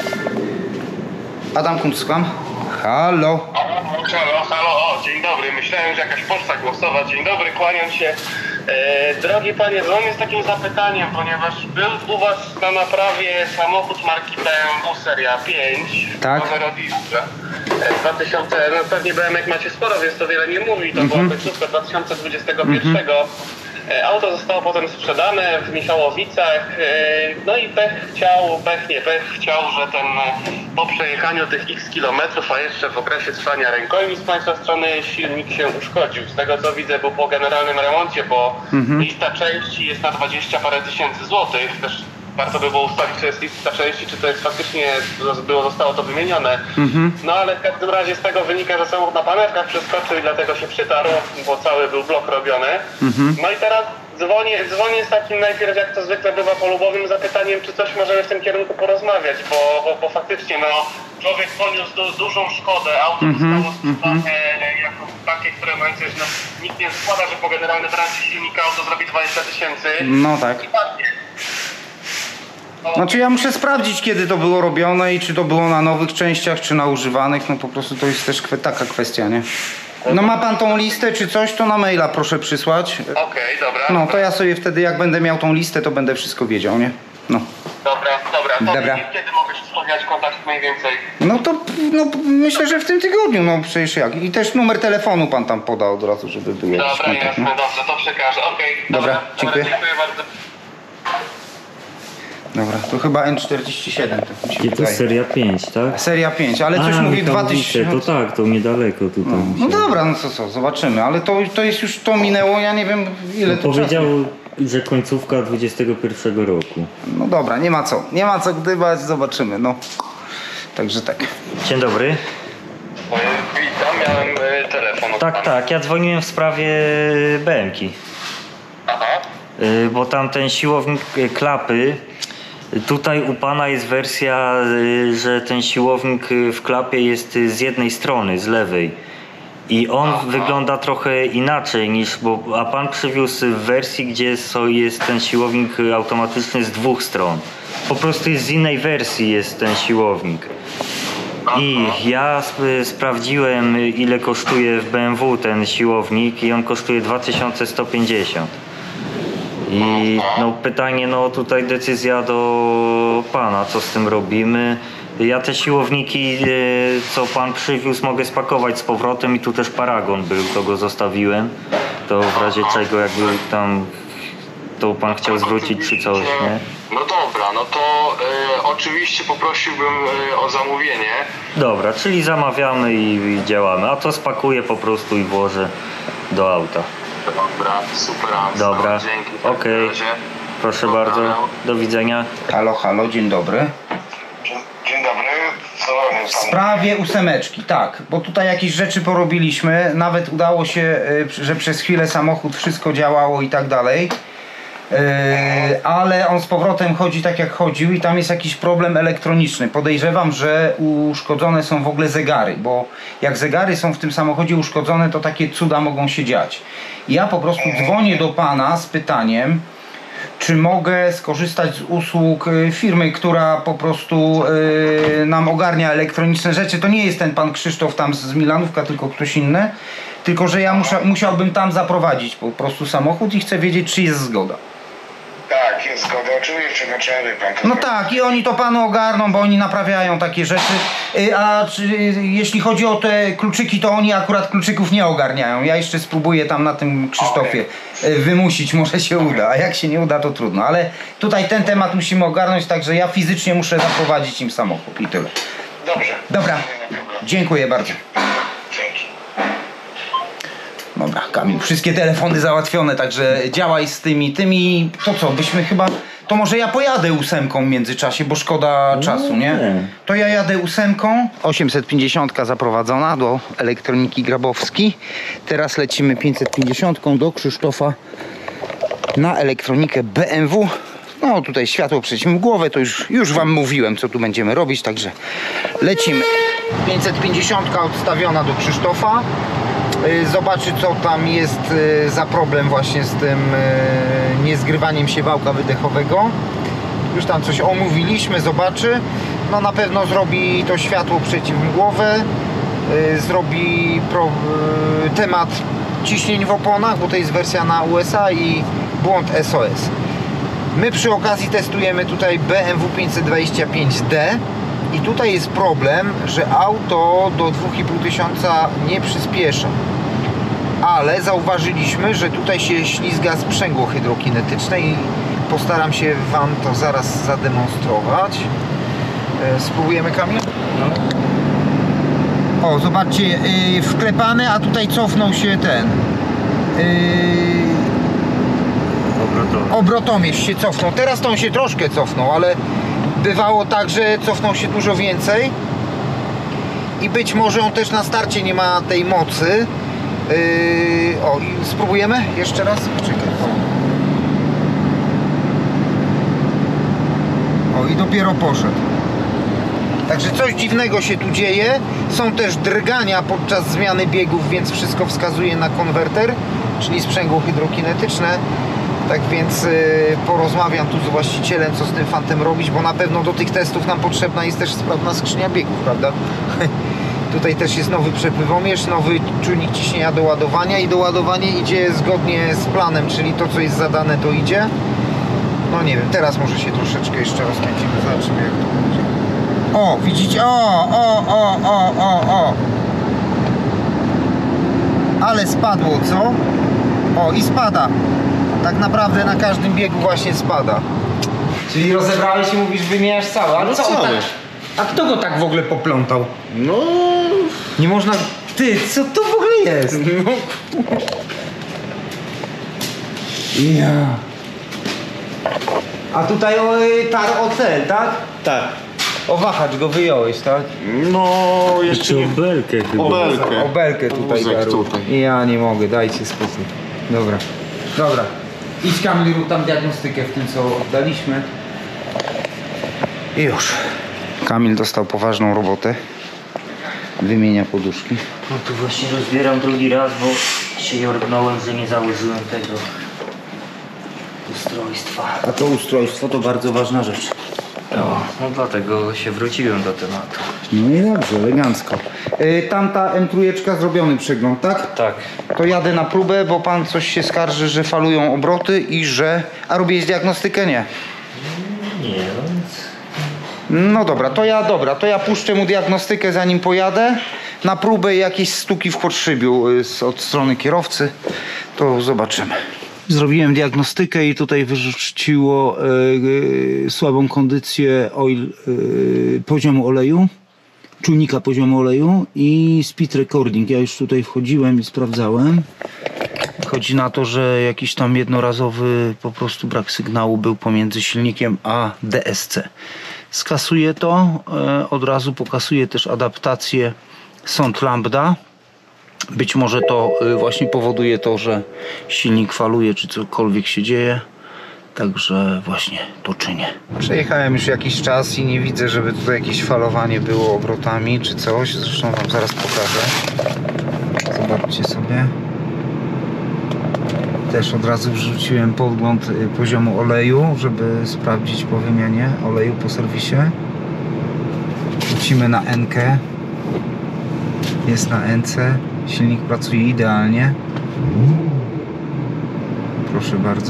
Adam Kunckam. Halo. Halo, dzień dobry. Myślałem, że jakaś poczta głosowa. Dzień dobry, kłaniam się. Drogi panie, dzwonię z takim zapytaniem, ponieważ był u was na naprawie samochód marki BMW seria 5. Tak. Numer od Istra. 2000, no pewnie BMW macie sporo, więc to wiele nie mówi. To była końcówka 2021. Auto zostało potem sprzedane w Michałowicach. No i pech chciał, że ten po przejechaniu tych x kilometrów, a jeszcze w okresie trwania rękojmi z państwa strony silnik się uszkodził. Z tego co widzę, był po generalnym remoncie, bo lista części jest na 20 parę tysięcy złotych. Też warto by było ustalić, czy jest lista części, czy to jest faktycznie zostało to wymienione. No ale w każdym razie z tego wynika, że samochód na panewkach przeskoczył i dlatego się przytarł, bo cały był blok robiony. No i teraz dzwonię z takim najpierw, jak to zwykle bywa, polubowym zapytaniem, czy coś możemy w tym kierunku porozmawiać, bo faktycznie no, człowiek poniósł dużą szkodę, auto zostało sprzedane jako takie, które no, nikt nie składa, że po generalnym branży silnika auto zrobi 20 tysięcy. No tak. I patrzcie. Znaczy ja muszę sprawdzić, kiedy to było robione i czy to było na nowych częściach, czy na używanych. No po prostu to jest też taka kwestia, nie? No ma pan tą listę czy coś, to na maila proszę przysłać. Okej, dobra. No to ja sobie wtedy, jak będę miał tą listę, to będę wszystko wiedział, nie? No. Dobra. To Dobra. kiedy mogę się spotkać kontakt mniej więcej? No to myślę, że w tym tygodniu, no przecież jak. I też numer telefonu pan tam poda od razu, żeby był jakiś Dobra, kontakt. jasne, No. dobrze, to przekażę. Okej, Dobra, dziękuję. Dziękuję bardzo. Dobra, to chyba N47. Tak mi się I to wydaje. seria 5, tak? Seria 5, ale coś mówi Michałowice, 2000. To tak, to niedaleko tutaj. No dobra, no co, zobaczymy, ale to jest już, to minęło, ja nie wiem ile to Powiedział, czasu. że końcówka 21 roku. No dobra, nie ma co gdybać, zobaczymy, no. Także tak. Dzień dobry. Witam, miałem telefon od pana. Tak, ja dzwoniłem w sprawie BM-ki. Aha. Bo tam ten siłownik klapy, tutaj u pana jest wersja, że ten siłownik w klapie jest z jednej strony, z lewej. I on wygląda trochę inaczej a pan przywiózł w wersji, gdzie jest ten siłownik automatyczny z dwóch stron. Po prostu jest z innej wersji jest ten siłownik. I ja sprawdziłem, ile kosztuje w BMW ten siłownik i on kosztuje 2150. I no pytanie, no tutaj decyzja do pana, co z tym robimy. Ja te siłowniki, co pan przywiózł, mogę spakować z powrotem i tu też paragon był, to go zostawiłem. To w razie czego jakby tam to pan chciał zwrócić czy coś, nie? No dobra, no to oczywiście poprosiłbym o zamówienie. Dobra, czyli zamawiamy i działamy, a to spakuję po prostu i włożę do auta. Dobra, super. Dobra, Dzięki. okej. Proszę bardzo, do widzenia. Halo, halo, dzień dobry. Dzień dobry, co W sprawie ósemeczki, tak, bo tutaj jakieś rzeczy porobiliśmy, nawet udało się, że przez chwilę samochód wszystko działało i tak dalej. Ale on z powrotem chodzi tak jak chodził i tam jest jakiś problem elektroniczny. Podejrzewam, że uszkodzone są w ogóle zegary, bo jak zegary są w tym samochodzie uszkodzone, to takie cuda mogą się dziać. Ja po prostu dzwonię do pana z pytaniem, czy mogę skorzystać z usług firmy, która po prostu nam ogarnia elektroniczne rzeczy. To nie jest ten pan Krzysztof tam z Milanówka, tylko ktoś inny. Tylko że ja musiałbym tam zaprowadzić po prostu samochód i chcę wiedzieć, czy jest zgoda. Tak, jest zgoda, oczywiście, dlaczego pan No tak, i oni to panu ogarną, bo oni naprawiają takie rzeczy. Jeśli chodzi o te kluczyki, to oni akurat kluczyków nie ogarniają. Ja jeszcze spróbuję tam na tym Krzysztofie wymusić, może się uda. A jak się nie uda, to trudno. Ale tutaj ten temat musimy ogarnąć, także ja fizycznie muszę zaprowadzić im samochód i tyle. Dobrze. Dobra, dziękuję bardzo. Dzięki. Dobra, Kamil, wszystkie telefony załatwione, także działaj z tymi, to co, byśmy chyba, to może ja pojadę 8 w międzyczasie, bo szkoda czasu, nie? To ja jadę 8, 850 zaprowadzona do elektroniki Grabowski, teraz lecimy 550 do Krzysztofa na elektronikę BMW. No tutaj światło przeciwmgłowe, to już wam mówiłem, co tu będziemy robić, także lecimy. 550 odstawiona do Krzysztofa. Zobaczy, co tam jest za problem właśnie z tym niezgrywaniem się wałka wydechowego. Już tam coś omówiliśmy, zobaczy. No na pewno zrobi to światło przeciwmgłowe, zrobi temat ciśnień w oponach, bo to jest wersja na USA i błąd SOS. My przy okazji testujemy tutaj BMW 525D i tutaj jest problem, że auto do 2500 nie przyspiesza. Ale zauważyliśmy, że tutaj się ślizga sprzęgło hydrokinetyczne i postaram się wam to zaraz zademonstrować. Spróbujemy, Kamil? O, zobaczcie, wklepane, a tutaj cofnął się ten obrotomierz się cofnął. Teraz to on się troszkę cofnął, ale bywało tak, że cofnął się dużo więcej i być może on też na starcie nie ma tej mocy. O, i spróbujemy jeszcze raz. Czekaj. O, i dopiero poszedł. Także coś dziwnego się tu dzieje. Są też drgania podczas zmiany biegów, więc wszystko wskazuje na konwerter, czyli sprzęgło hydrokinetyczne. Tak więc porozmawiam tu z właścicielem, co z tym fantem robić, bo na pewno do tych testów nam potrzebna jest też sprawna skrzynia biegów, prawda? Tutaj też jest nowy przepływomierz, nowy czujnik ciśnienia do ładowania i doładowanie idzie zgodnie z planem, czyli to, co jest zadane, to idzie. No nie wiem, teraz może się troszeczkę jeszcze rozkręcimy, zobaczymy, jak to będzie. O, widzicie? O. Ale spadło, co? O, i spada. Tak naprawdę na każdym biegu właśnie spada. Czyli rozebrałeś i mówisz, wymieniasz cały, ale No co? cały. Tak, a kto go tak w ogóle poplątał? No, Nie można... Ty, co to w ogóle jest? Ja. A tutaj tar ocel, tak? tak. O wahacz go wyjąłeś, tak? No, jeszcze nie. Obelkę chyba. Obelkę. Obelkę tutaj Wózek daru. tutaj. Ja nie mogę, dajcie spokój. Dobra. Idź Kamil, rób tam diagnostykę w tym, co oddaliśmy. I już. Kamil dostał poważną robotę. Wymienia poduszki. No tu właśnie rozbieram drugi raz, bo się jorgnąłem, że nie założyłem tego ustrojstwa. A to ustrojstwo to bardzo ważna rzecz. No dlatego się wróciłem do tematu. No i dobrze, elegancko. Tamta M3 zrobiony przegląd, tak? Tak. To jadę na próbę, bo pan coś się skarży, że falują obroty i że... A robiłeś diagnostykę? Nie. Nie, no nic. No dobra, to ja puszczę mu diagnostykę, zanim pojadę. Na próbę jakieś stuki w podszybiu od strony kierowcy. To zobaczymy. Zrobiłem diagnostykę i tutaj wyrzuciło słabą kondycję poziomu oleju, czujnika poziomu oleju i speed recording. Ja już tutaj wchodziłem i sprawdzałem. Chodzi na to, że jakiś tam jednorazowy po prostu brak sygnału był pomiędzy silnikiem a DSC. Skasuję to, od razu pokasuję też adaptację sond lambda. Być może to właśnie powoduje to, że silnik faluje, czy cokolwiek się dzieje. Także właśnie to czynię. Przejechałem już jakiś czas i nie widzę, żeby tutaj jakieś falowanie było obrotami czy coś. Zresztą wam zaraz pokażę. Zobaczcie sobie. Też od razu wrzuciłem podgląd poziomu oleju, żeby sprawdzić po wymianie oleju po serwisie. Wrócimy na N-kę. Jest na N-ce. Silnik pracuje idealnie. Proszę bardzo.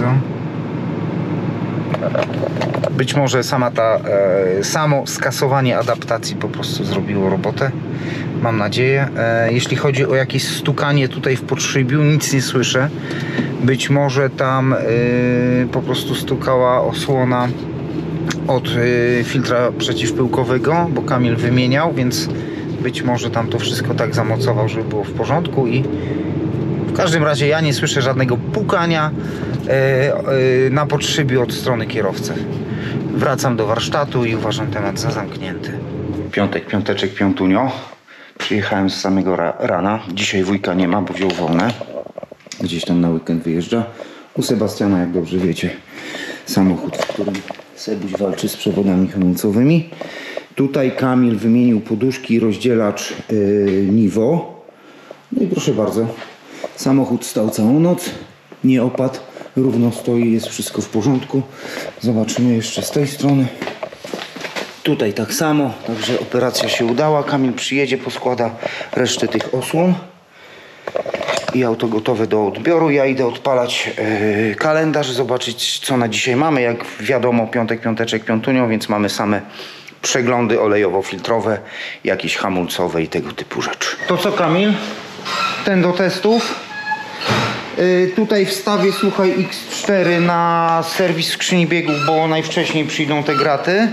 Być może samo skasowanie adaptacji po prostu zrobiło robotę. Mam nadzieję. Jeśli chodzi o jakieś stukanie tutaj w podszybiu, nic nie słyszę. Być może tam po prostu stukała osłona od filtra przeciwpyłkowego, bo Kamil wymieniał, więc być może tam to wszystko tak zamocował, żeby było w porządku. I w każdym razie ja nie słyszę żadnego pukania na podszybiu od strony kierowcy. Wracam do warsztatu i uważam temat za zamknięty. Piąteczek, piątunio. Przyjechałem z samego rana. Dzisiaj wujka nie ma, bo wziął wolne. Gdzieś tam na weekend wyjeżdża. U Sebastiana, jak dobrze wiecie, samochód, w którym Sebuś walczy z przewodami hamulcowymi. Tutaj Kamil wymienił poduszki i rozdzielacz Nivo. No i proszę bardzo, samochód stał całą noc, nie opadł, równo stoi, jest wszystko w porządku. Zobaczymy jeszcze z tej strony. Tutaj tak samo, także operacja się udała. Kamil przyjedzie, poskłada resztę tych osłon i auto gotowe do odbioru. Ja idę odpalać kalendarz, zobaczyć co na dzisiaj mamy. Jak wiadomo, piąteczek, piątunio, więc mamy same przeglądy olejowo-filtrowe, jakieś hamulcowe i tego typu rzeczy. To co, Kamil? Ten do testów. Tutaj wstawię, słuchaj, X4 na serwis skrzyni biegów, bo najwcześniej przyjdą te graty.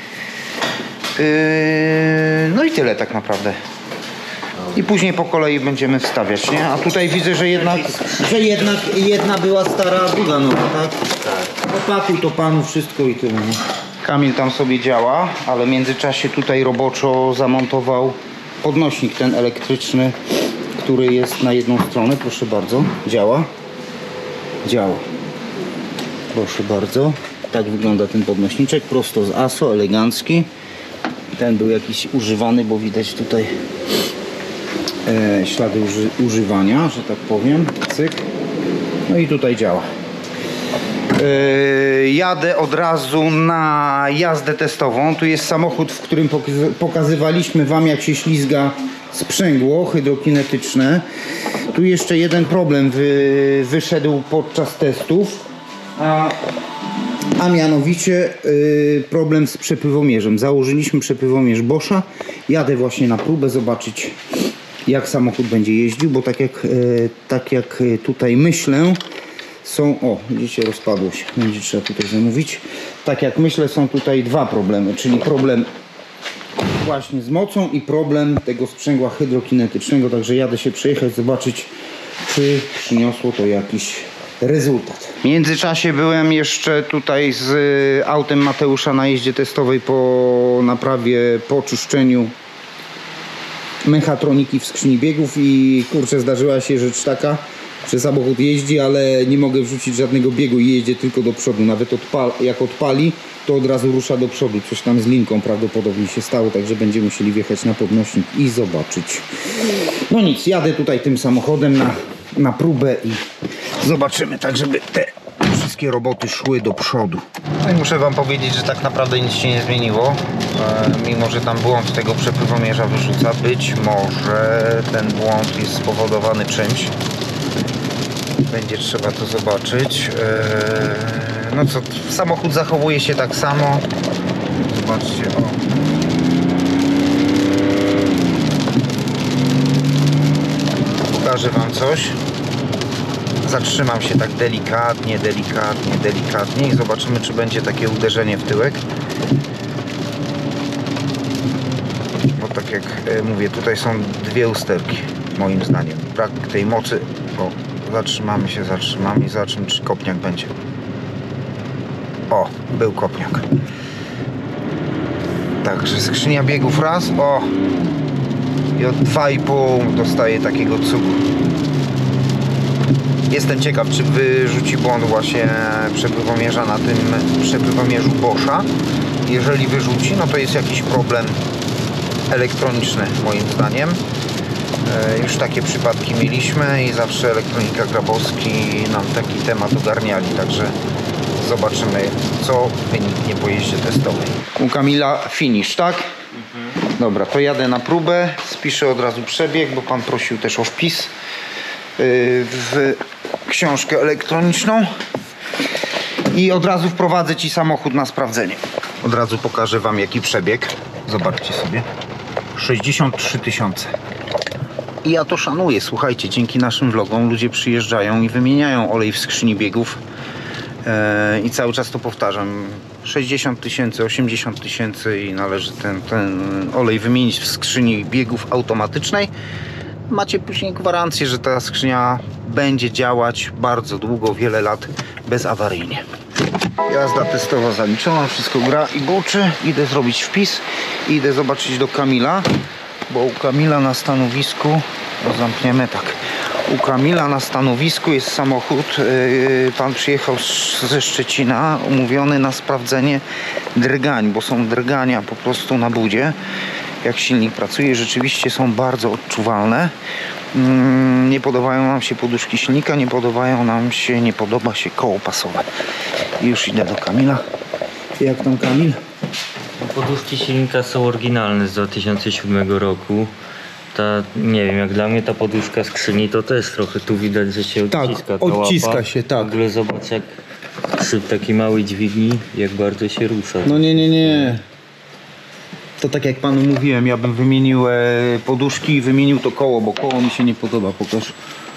No i tyle tak naprawdę. I później po kolei będziemy wstawiać, nie? A tutaj widzę, że jedna była stara, a druga nowa, tak? Tak. Opakuj to panu wszystko i tyle. Nie? Kamil tam sobie działa, ale w międzyczasie tutaj roboczo zamontował podnośnik ten elektryczny, który jest na jedną stronę. Proszę bardzo, działa. Działa. Proszę bardzo. Tak wygląda ten podnośniczek, prosto z ASO, elegancki. Ten był jakiś używany, bo widać tutaj ślady używania, że tak powiem. Cyk. No i tutaj działa. Jadę od razu na jazdę testową. Tu jest samochód, w którym pokazywaliśmy wam, jak się ślizga sprzęgło hydrokinetyczne. Tu jeszcze jeden problem wyszedł podczas testów, a mianowicie problem z przepływomierzem. Założyliśmy przepływomierz Boscha. Jadę właśnie na próbę zobaczyć, jak samochód będzie jeździł, bo tak jak tutaj myślę, widzicie, rozpadło się, będzie trzeba tutaj zamówić. Tak jak myślę, są tutaj dwa problemy, czyli problem właśnie z mocą i problem tego sprzęgła hydrokinetycznego, także jadę się przejechać, zobaczyć, czy przyniosło to jakiś rezultat. W międzyczasie byłem jeszcze tutaj z autem Mateusza na jeździe testowej po naprawie, po czyszczeniu mechatroniki w skrzyni biegów i kurczę, zdarzyła się rzecz taka, że samochód jeździ, ale nie mogę wrzucić żadnego biegu i jeździ tylko do przodu. Nawet jak odpali, to od razu rusza do przodu. Coś tam z linką prawdopodobnie się stało, także będziemy musieli wjechać na podnośnik i zobaczyć. No nic, jadę tutaj tym samochodem na próbę i zobaczymy, tak żeby te wszystkie roboty szły do przodu. No i muszę wam powiedzieć, że tak naprawdę nic się nie zmieniło. Mimo że tam błąd tego przepływomierza wyrzuca, być może ten błąd jest spowodowany czymś. Będzie trzeba to zobaczyć. No co, samochód zachowuje się tak samo. Zobaczcie, o. Pokażę wam coś. Zatrzymam się tak delikatnie i zobaczymy, czy będzie takie uderzenie w tyłek. Bo tak jak mówię, tutaj są dwie usterki, moim zdaniem. Brak tej mocy. O, zatrzymamy się i zobaczymy, czy kopniak będzie. O, był kopniak. Także skrzynia biegów raz, o, i od 2,5 dostaje takiego cugu. Jestem ciekaw, czy wyrzuci błąd właśnie przepływomierza na tym przepływomierzu Boscha. Jeżeli wyrzuci, no to jest jakiś problem elektroniczny, moim zdaniem. Już takie przypadki mieliśmy i zawsze Elektronika Grabowski nam taki temat ogarniali, także zobaczymy, co wyniknie po jeździe testowej. U Kamila finish, tak? Dobra, to jadę na próbę, spiszę od razu przebieg, bo pan prosił też o wpis w książkę elektroniczną i od razu wprowadzę ci samochód na sprawdzenie. Od razu pokażę wam, jaki przebieg. Zobaczcie sobie. 63 000. I ja to szanuję, słuchajcie, dzięki naszym vlogom ludzie przyjeżdżają i wymieniają olej w skrzyni biegów i cały czas to powtarzam. 60 000, 80 000 i należy ten olej wymienić w skrzyni biegów automatycznej. Macie później gwarancję, że ta skrzynia będzie działać bardzo długo, wiele lat bezawaryjnie. Jazda testowa zaliczona, wszystko gra i buczy. Idę zrobić wpis i idę zobaczyć do Kamila, bo u Kamila na stanowisku, zamkniemy tak, u Kamila na stanowisku jest samochód, pan przyjechał ze Szczecina, umówiony na sprawdzenie drgań, bo są drgania po prostu na budzie, jak silnik pracuje, rzeczywiście są bardzo odczuwalne. Nie podobają nam się poduszki silnika, nie podoba się koło pasowe. I już idę do Kamila. Jak tam, Kamil? Poduszki silnika są oryginalne z 2007 roku. Nie wiem, jak dla mnie ta poduszka skrzyni to też trochę tu widać, że się odciska ta odciska łapa. się, tak. W ogóle zobacz, jak przy takiej małej dźwigni, jak bardzo się rusza. No nie. To tak jak panu mówiłem, ja bym wymienił poduszki i wymienił to koło, bo koło mi się nie podoba, pokaż.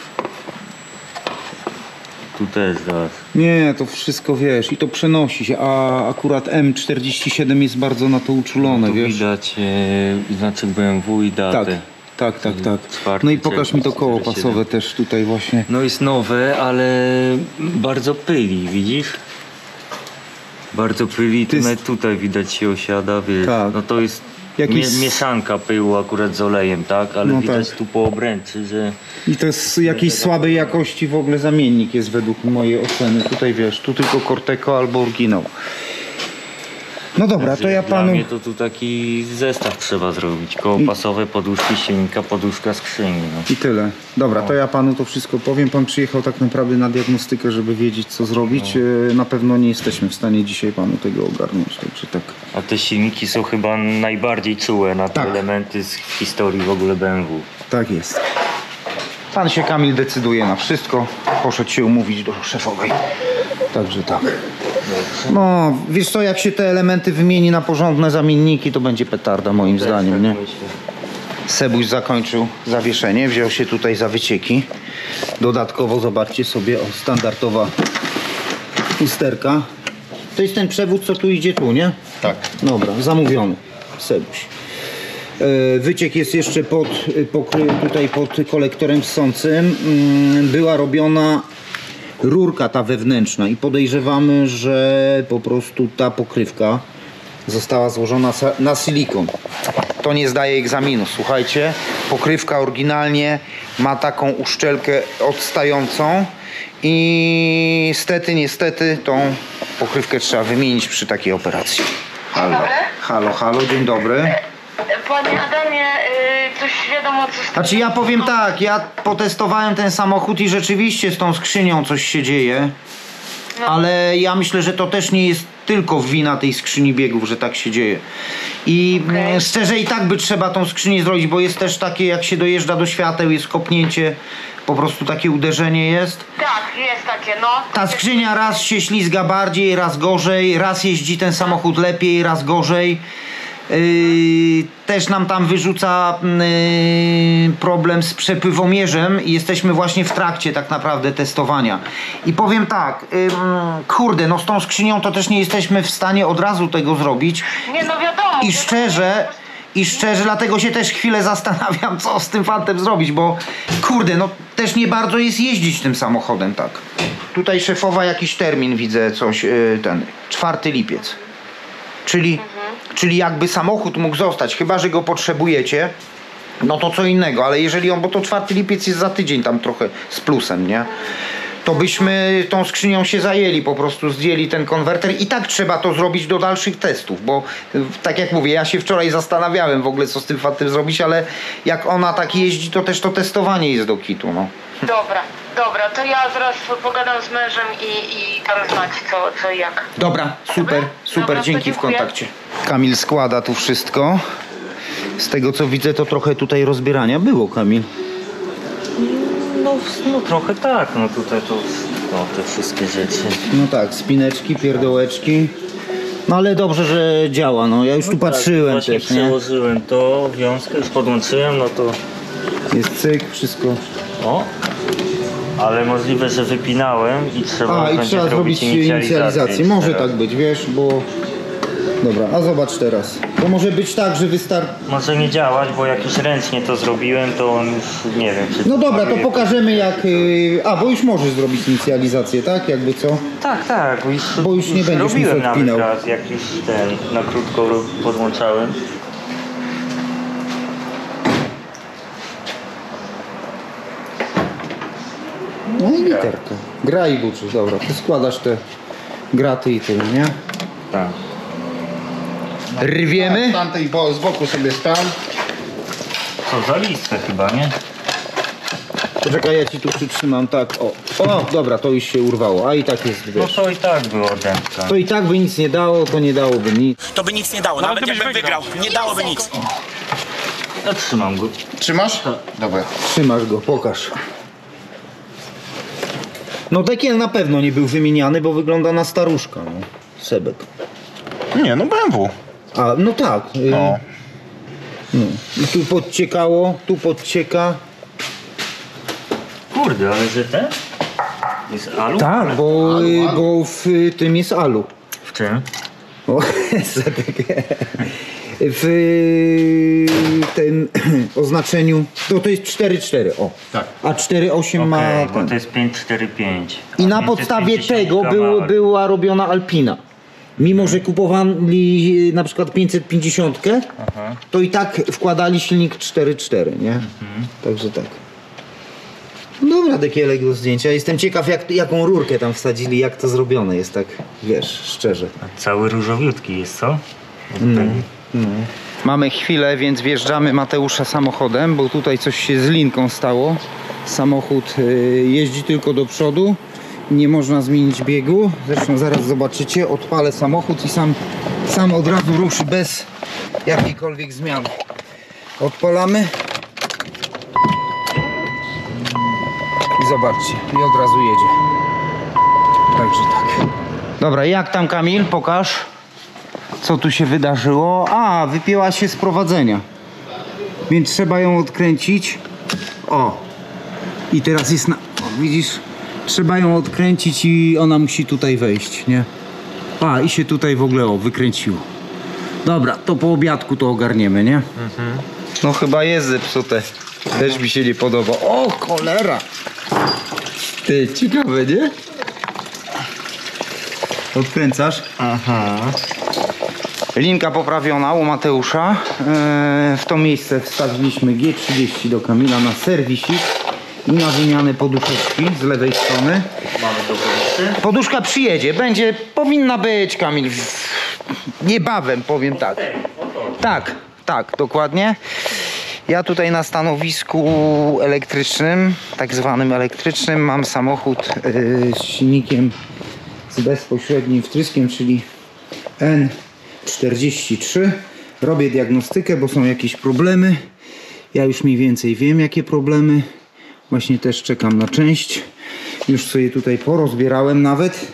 Tu też zaraz. Nie, to wszystko wiesz i to przenosi się, a akurat M47 jest bardzo na to uczulone, Tu wiesz. widać znaczek BMW i datę. Tak. Czwarty No i pokaż mi to koło 47. pasowe też tutaj właśnie. No jest nowe, ale bardzo pyli, widzisz? Bardzo pyli, To jest- nawet tutaj widać się osiada, wiesz. Tak. No to jest Jakiś- mieszanka pyłu akurat z olejem, tak? Ale No widać tak. tu po obręczy, że I to jest jakiejś słabej jakości w ogóle zamiennik jest według mojej oceny. Tutaj wiesz, tu tylko Corteco albo oryginał. No dobra, to ja dla panu... mnie to tu taki zestaw trzeba zrobić. Koło pasowe, poduszki silnika, poduszka skrzyni. No. I tyle. Dobra, to ja panu to wszystko powiem. Pan przyjechał tak naprawdę na diagnostykę, żeby wiedzieć, co zrobić. Na pewno nie jesteśmy w stanie dzisiaj panu tego ogarnąć, także tak. A te silniki są chyba najbardziej czułe na te Tak. elementy z historii w ogóle BMW. Tak jest. Pan się, Kamil, decyduje na wszystko. Poszedł się umówić do szefowej. Także tak. No, wiesz co, jak się te elementy wymieni na porządne zamienniki, to będzie petarda moim zdaniem, nie? Sebuś zakończył zawieszenie, wziął się tutaj za wycieki. Dodatkowo zobaczcie sobie, o, standardowa usterka. To jest ten przewód, co tu idzie tu, nie? Tak. Dobra, zamówiony. Sebuś. Wyciek jest jeszcze tutaj pod kolektorem ssącym. Była robiona rurka ta wewnętrzna i podejrzewamy, że po prostu ta pokrywka Została złożona na silikon. To nie zdaje egzaminu, słuchajcie. Pokrywka oryginalnie ma taką uszczelkę odstającą i niestety tą pokrywkę trzeba wymienić przy takiej operacji. Halo, dzień dobry. Panie Adamie, coś wiadomo co z tym... Znaczy ja powiem tak, ja potestowałem ten samochód i rzeczywiście z tą skrzynią coś się dzieje. Ale ja myślę, że to też nie jest tylko wina tej skrzyni biegów, że tak się dzieje. I szczerze i tak by trzeba tą skrzynię zrobić, bo jest też takie, jak się dojeżdża do świateł, jest kopnięcie, po prostu takie uderzenie jest. Tak, jest takie, no. Ta skrzynia raz się ślizga bardziej, raz gorzej, raz jeździ ten samochód lepiej, raz gorzej. Też nam tam wyrzuca problem z przepływomierzem i jesteśmy właśnie w trakcie tak naprawdę testowania. I powiem tak, kurde, no z tą skrzynią to też nie jesteśmy w stanie od razu tego zrobić. Nie, no wiadomo. I szczerze, dlatego się też chwilę zastanawiam, co z tym fantem zrobić, bo kurde, no też nie bardzo jest jeździć tym samochodem, tak. Tutaj szefowa jakiś termin widzę, coś, 4 lipiec. Czyli jakby samochód mógł zostać, chyba że go potrzebujecie, no to co innego, ale jeżeli bo to 4 lipiec jest za tydzień tam trochę z plusem, nie? To byśmy tą skrzynią się zajęli, po prostu zdjęli ten konwerter i tak trzeba to zrobić do dalszych testów, bo tak jak mówię, ja się wczoraj zastanawiałem w ogóle co z tym fantem zrobić, ale jak ona tak jeździ, to też to testowanie jest do kitu, no. Dobra, to ja zaraz pogadam z mężem i dam znać co i jak. Dobra, super, Dobra, dzięki, w dziękuję. kontakcie. Kamil składa tu wszystko. Z tego co widzę, to trochę tutaj rozbierania było, Kamil. No trochę tak, no tutaj to te wszystkie rzeczy. No tak, spineczki, pierdołeczki. No ale dobrze, że działa, no ja już tu patrzyłem Właśnie też, nie? przełożyłem to, wiązkę już podłączyłem, no to... Jest cyk, wszystko. O! Ale możliwe, że wypinałem i trzeba I będzie trzeba zrobić inicjalizację. Może teraz. tak być, wiesz, bo... Dobra, a zobacz teraz. To może być tak, że wystarczy... Może nie działać, bo jak już ręcznie to zrobiłem, to on już nie wiem czy... No dobra, to pokażemy jak... bo już możesz zrobić inicjalizację, tak? Jakby co? Tak, Bo już nie będziesz robiłem nic odpinał. nawet raz, jak już na krótko podłączałem. No i literka. Gra i buczy, dobra. Ty składasz te graty i tyle, nie? Tak. Rwiemy? Z tamtej z boku sobie stań. Co za listę chyba, nie? Poczekaj, ja ci tu przytrzymam, tak, o, dobra, to już się urwało, a i tak jest, No wiesz. to i tak było dętka. To i tak by nic nie dało, to nie dałoby nic. To by nic nie dało, nawet jakbym wygrał. Nie dałoby nic. Ja trzymam go. Trzymasz? Dobra. Trzymasz go, pokaż. No dekiel na pewno nie był wymieniany, bo wygląda na staruszka, no. Sebek. Nie, no BMW. A, no tak. No. No. I tu podciekało, tu podcieka. Kurde, ale że ten? Jest alu? Tak, bo w tym jest alu. W czym? O, Sebek. W tym oznaczeniu, to jest 4.4, o. Tak. A 4.8 ma Okej, bo ten. to jest 545. I na podstawie tego była robiona Alpina. Mimo, że kupowali na przykład 550, to i tak wkładali silnik 4.4, nie? Także tak. Dobra, dekielek do zdjęcia. Jestem ciekaw, jaką rurkę tam wsadzili, jak to zrobione jest, tak, wiesz, szczerze. Cały różowiutki jest, co? Mamy chwilę, więc wjeżdżamy Mateusza samochodem, bo tutaj coś się z linką stało. Samochód jeździ tylko do przodu, nie można zmienić biegu. Zresztą zaraz zobaczycie, odpalę samochód i sam od razu ruszy bez jakiejkolwiek zmiany. Odpalamy. I zobaczcie, i od razu jedzie. Także tak. Dobra, jak tam Kamil? Pokaż. Co tu się wydarzyło? A, wypięła się z prowadzenia. Więc trzeba ją odkręcić. O. I teraz jest na... O, widzisz? Trzeba ją odkręcić i ona musi tutaj wejść, nie? A, i się tutaj w ogóle wykręciło. Dobra, to po obiadku to ogarniemy, nie? No chyba jest zepsute. Też mi się nie podoba. O, cholera! Ty, ciekawe, nie? Odkręcasz? Aha. Linka poprawiona u Mateusza. W to miejsce wstawiliśmy G30 do Kamila na serwisik i na wymianę poduszeczki z lewej strony. Mamy to poduszkę? Poduszka przyjedzie, powinna być, Kamil, niebawem, powiem tak. Tak, dokładnie. Ja tutaj na stanowisku elektrycznym, tak zwanym elektrycznym, mam samochód z silnikiem z bezpośrednim wtryskiem, czyli N43. Robię diagnostykę, bo są jakieś problemy. Ja już mniej więcej wiem, jakie problemy. Właśnie też czekam na część. Już sobie tutaj porozbierałem nawet.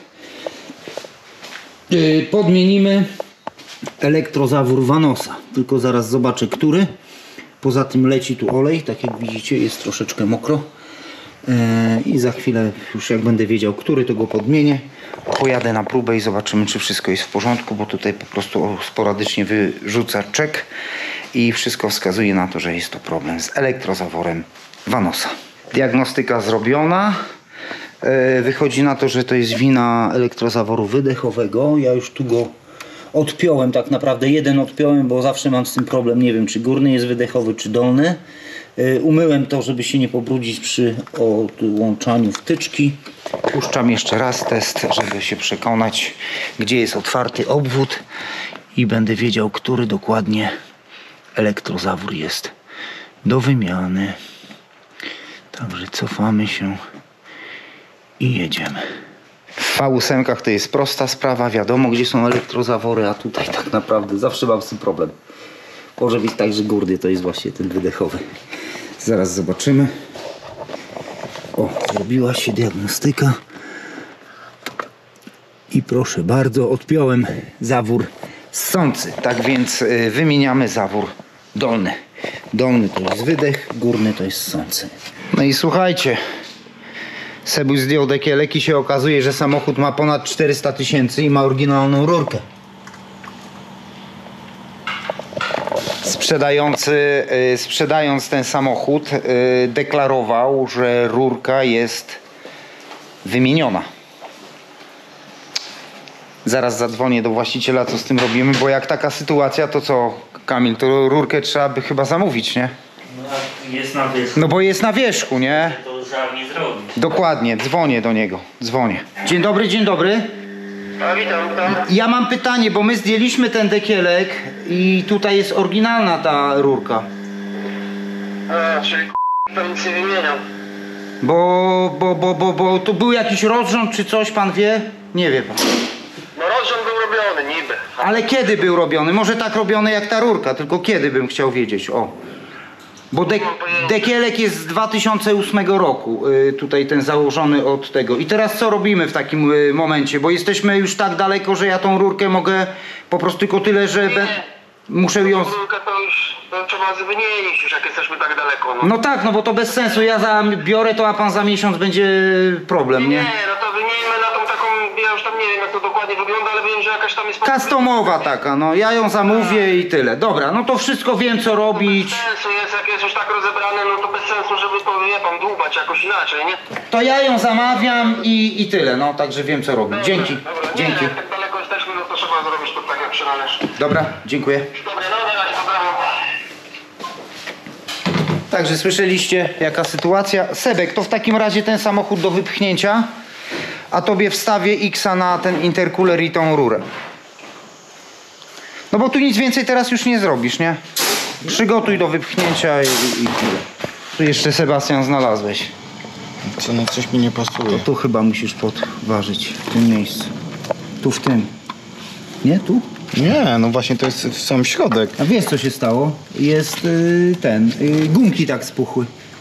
Podmienimy elektrozawór Vanosa. Tylko zaraz zobaczę, który. Poza tym leci tu olej, tak jak widzicie, jest troszeczkę mokro. I za chwilę już jak będę wiedział, który, to go podmienię. Pojadę na próbę i zobaczymy, czy wszystko jest w porządku, bo tutaj po prostu sporadycznie wyrzuca czek i wszystko wskazuje na to, że jest to problem z elektrozaworem Vanosa. Diagnostyka zrobiona. Wychodzi na to, że to jest wina elektrozaworu wydechowego. Ja już tu go odpiąłem, tak naprawdę jeden odpiąłem, bo zawsze mam z tym problem. Nie wiem, czy górny jest wydechowy, czy dolny. Umyłem to, żeby się nie pobrudzić przy odłączaniu wtyczki. Puszczam jeszcze raz test, żeby się przekonać, gdzie jest otwarty obwód i będę wiedział, który dokładnie elektrozawór jest do wymiany. Także cofamy się i jedziemy. W V8 to jest prosta sprawa, wiadomo, gdzie są elektrozawory, a tutaj tak naprawdę zawsze mam z tym problem. Może być tak, że górny to jest właśnie ten wydechowy. Zaraz zobaczymy. O, zrobiła się diagnostyka. I proszę bardzo, odpiąłem zawór ssący. Tak więc wymieniamy zawór dolny. Dolny to jest wydech, górny to jest ssący. No i słuchajcie. Sebuś zdjął dekielek i się okazuje, że samochód ma ponad 400 000 i ma oryginalną rurkę. Sprzedając ten samochód, deklarował, że rurka jest wymieniona. Zaraz zadzwonię do właściciela, co z tym robimy, bo jak taka sytuacja, to co, Kamil, to rurkę trzeba by chyba zamówić, nie? No, jest na wierzchu. No bo jest na wierzchu, nie? To żal nie zrobić. Dokładnie, dzwonię do niego, dzwonię. Dzień dobry, dzień dobry. A witam. Ja mam pytanie, bo my zdjęliśmy ten dekielek i tutaj jest oryginalna ta rurka. A, czyli to nic nie wymieniam. Bo tu był jakiś rozrząd czy coś, pan wie? Nie wie pan. No rozrząd był robiony, niby. Ale kiedy był robiony? Może tak robiony jak ta rurka, tylko kiedy bym chciał wiedzieć, o. Bo dekielek jest z 2008 roku, tutaj ten założony od tego. I teraz co robimy w takim momencie? Bo jesteśmy już tak daleko, że ja tą rurkę mogę po prostu tylko tyle, że muszę ją... Rurkę to już trzeba wymienić, już jak jesteśmy tak daleko. No tak, no bo to bez sensu, ja biorę to, a pan za miesiąc będzie problem, nie? Nie, no to wymienimy na tą taką, ja już tam nie wiem jak to dokładnie wygląda, ale wiem, że jakaś tam jest... Customowa taka, no ja ją zamówię i tyle. Dobra, no to wszystko wiem, co robić. Bez sensu jest, jak jest już tak rozebrane, no to bez sensu, żeby to, wie pan, dłubać jakoś inaczej, nie? To ja ją zamawiam i tyle, no także wiem, co robić. Dzięki, Dobra, dzięki. Nie, jak tak daleko jesteśmy, no to trzeba zrobić to tak jak się należy. Dobra, dziękuję. Dobra, no na razie, pozdrawiam. Także słyszeliście, jaka sytuacja. Sebek, to w takim razie ten samochód do wypchnięcia, a tobie wstawię X-a na ten intercooler i tą rurę. No bo tu nic więcej teraz już nie zrobisz, nie? Przygotuj do wypchnięcia i tyle. Tu jeszcze, Sebastian, znalazłeś. Co, no coś mi nie pasuje. Tu chyba musisz podważyć, w tym miejscu. Tu w tym. Nie? Tu? Nie, no właśnie to jest w sam środek. A wiesz, co się stało? Jest gumki tak spuchły.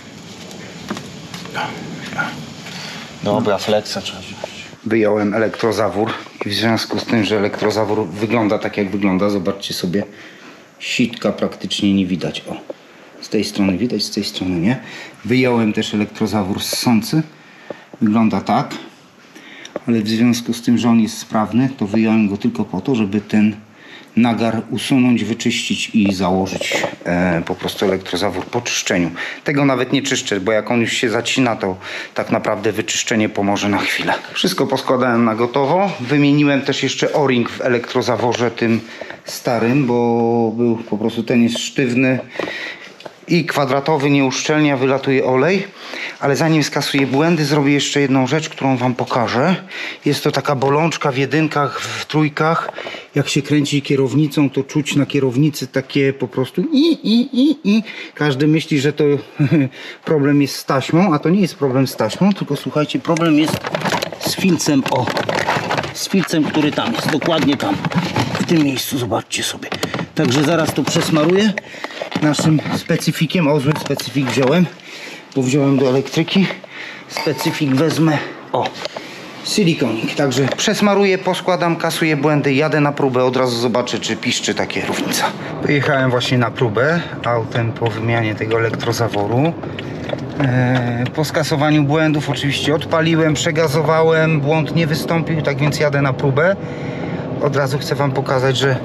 Dobra, flexa trzeba wziąć. Wyjąłem elektrozawór i w związku z tym, że elektrozawór wygląda tak jak wygląda, zobaczcie sobie, sitka praktycznie nie widać. O, z tej strony widać, z tej strony nie. Wyjąłem też elektrozawór ssący, wygląda tak, ale w związku z tym, że on jest sprawny, to wyjąłem go tylko po to, żeby ten nagar usunąć, wyczyścić i założyć po prostu elektrozawór po czyszczeniu. Tego nawet nie czyszczę, bo jak on już się zacina, to tak naprawdę wyczyszczenie pomoże na chwilę. Wszystko poskładałem na gotowo. Wymieniłem też jeszcze o-ring w elektrozaworze tym starym, bo był po prostu, ten jest sztywny i kwadratowy, nie uszczelnia, wylatuje olej. Ale zanim skasuję błędy, zrobię jeszcze jedną rzecz, którą wam pokażę. Jest to taka bolączka w jedynkach, w trójkach. Jak się kręci kierownicą, to czuć na kierownicy takie po prostu i. Każdy myśli, że to problem jest z taśmą, a to nie jest problem z taśmą, tylko słuchajcie, problem jest z filcem, z filcem, który tam jest, dokładnie tam, w tym miejscu, zobaczcie sobie. Także zaraz to przesmaruję naszym specyfikiem. O, zły specyfik wziąłem, bo wziąłem do elektryki. Specyfik wezmę, silikonik. Także przesmaruję, poskładam, kasuję błędy, jadę na próbę, od razu zobaczę, czy piszczy ta kierownica. Wyjechałem właśnie na próbę autem po wymianie tego elektrozaworu. Po skasowaniu błędów oczywiście odpaliłem, przegazowałem, błąd nie wystąpił, tak więc jadę na próbę. Od razu chcę wam pokazać, że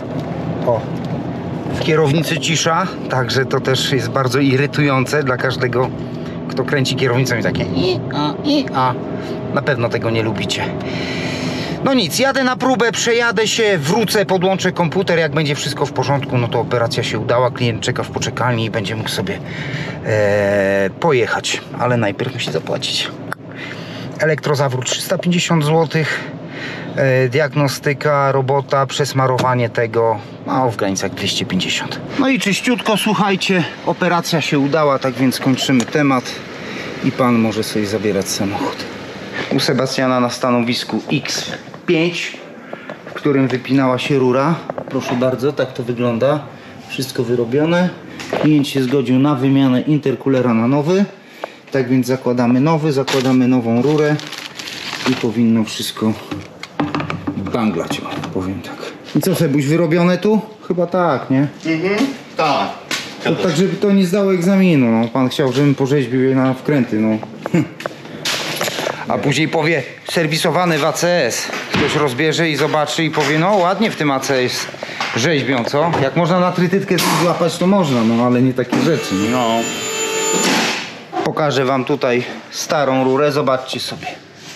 w kierownicy cisza, także to też jest bardzo irytujące dla każdego, kto kręci kierownicą i takie i. Na pewno tego nie lubicie. No nic, jadę na próbę, przejadę się, wrócę, podłączę komputer, jak będzie wszystko w porządku, no to operacja się udała, klient czeka w poczekalni i będzie mógł sobie pojechać, ale najpierw musi zapłacić. Elektrozawór 350 zł, diagnostyka, robota, przesmarowanie tego, w granicach 250. No i czyściutko, słuchajcie, operacja się udała, tak więc kończymy temat i pan może sobie zabierać samochód. U Sebastiana na stanowisku X5, w którym wypinała się rura. Proszę bardzo, tak to wygląda. Wszystko wyrobione. Klient się zgodził na wymianę interkulera na nowy. Tak więc zakładamy nowy, zakładamy nową rurę i powinno wszystko banglać, powiem tak. I co, Sebuś, wyrobione tu? Chyba tak, nie? Tak. Tak, żeby to nie zdało egzaminu, no. Pan chciał, żebym porzeźbił je na wkręty, no. A później powie, serwisowany w ACS. Ktoś rozbierze i zobaczy i powie, no ładnie w tym ACS rzeźbią, co? Jak można na trytytkę złapać, to można, no ale nie takie rzeczy, nie? No. Pokażę wam tutaj starą rurę, zobaczcie sobie.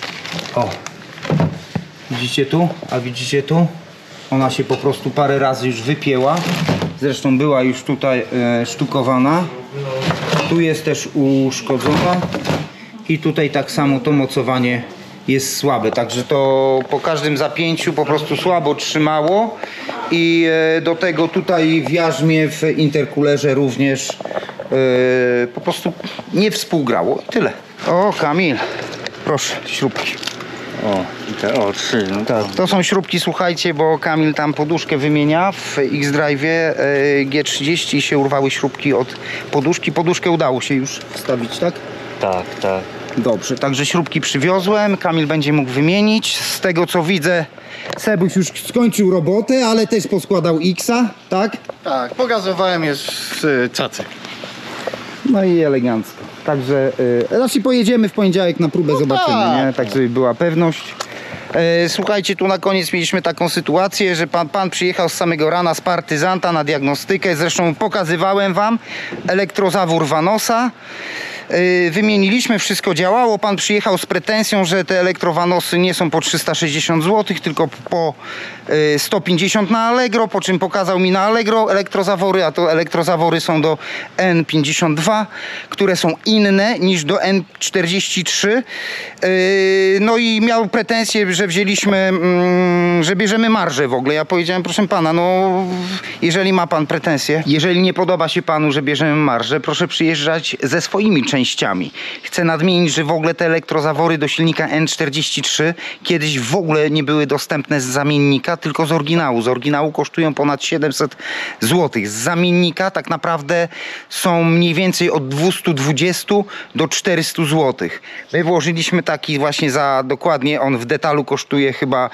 Widzicie tu? A widzicie tu? Ona się po prostu parę razy już wypięła. Zresztą była już tutaj sztukowana. Tu jest też uszkodzona. I tutaj tak samo to mocowanie jest słabe. Także to po każdym zapięciu po prostu słabo trzymało. I do tego tutaj w jarzmie, w interkulerze również po prostu nie współgrało. I tyle. O, Kamil. Proszę, śrubki. I te trzy, no tak. To są śrubki, słuchajcie, bo Kamil tam poduszkę wymienia w X-Drive'ie G30 i się urwały śrubki od poduszki. Poduszkę udało się już wstawić, tak? Tak. Dobrze, także śrubki przywiozłem, Kamil będzie mógł wymienić. Z tego co widzę, Sebuś już skończył robotę, ale też poskładał X-a, tak? Tak, pogazowałem je z cacy. No i elegancko. Także raczej pojedziemy w poniedziałek na próbę, zobaczymy, tak. nie? Tak żeby była pewność. Słuchajcie, tu na koniec mieliśmy taką sytuację, że pan przyjechał z samego rana z partyzanta na diagnostykę. Zresztą pokazywałem wam elektrozawór Vanosa. Wymieniliśmy, wszystko działało. Pan przyjechał z pretensją, że te elektrowanosy nie są po 360 zł, tylko po 150 na Allegro, po czym pokazał mi na Allegro elektrozawory, a to elektrozawory są do N52, które są inne niż do N43. No i miał pretensję, że wzięliśmy, że bierzemy marżę w ogóle. Ja powiedziałem, proszę pana, no jeżeli ma pan pretensje, jeżeli nie podoba się panu, że bierzemy marżę, proszę przyjeżdżać ze swoimi częściami. Chcę nadmienić, że w ogóle te elektrozawory do silnika N43 kiedyś w ogóle nie były dostępne z zamiennika, tylko z oryginału. Z oryginału kosztują ponad 700 zł. Z zamiennika tak naprawdę są mniej więcej od 220 do 400 zł. My włożyliśmy taki właśnie za dokładnie, on w detalu kosztuje chyba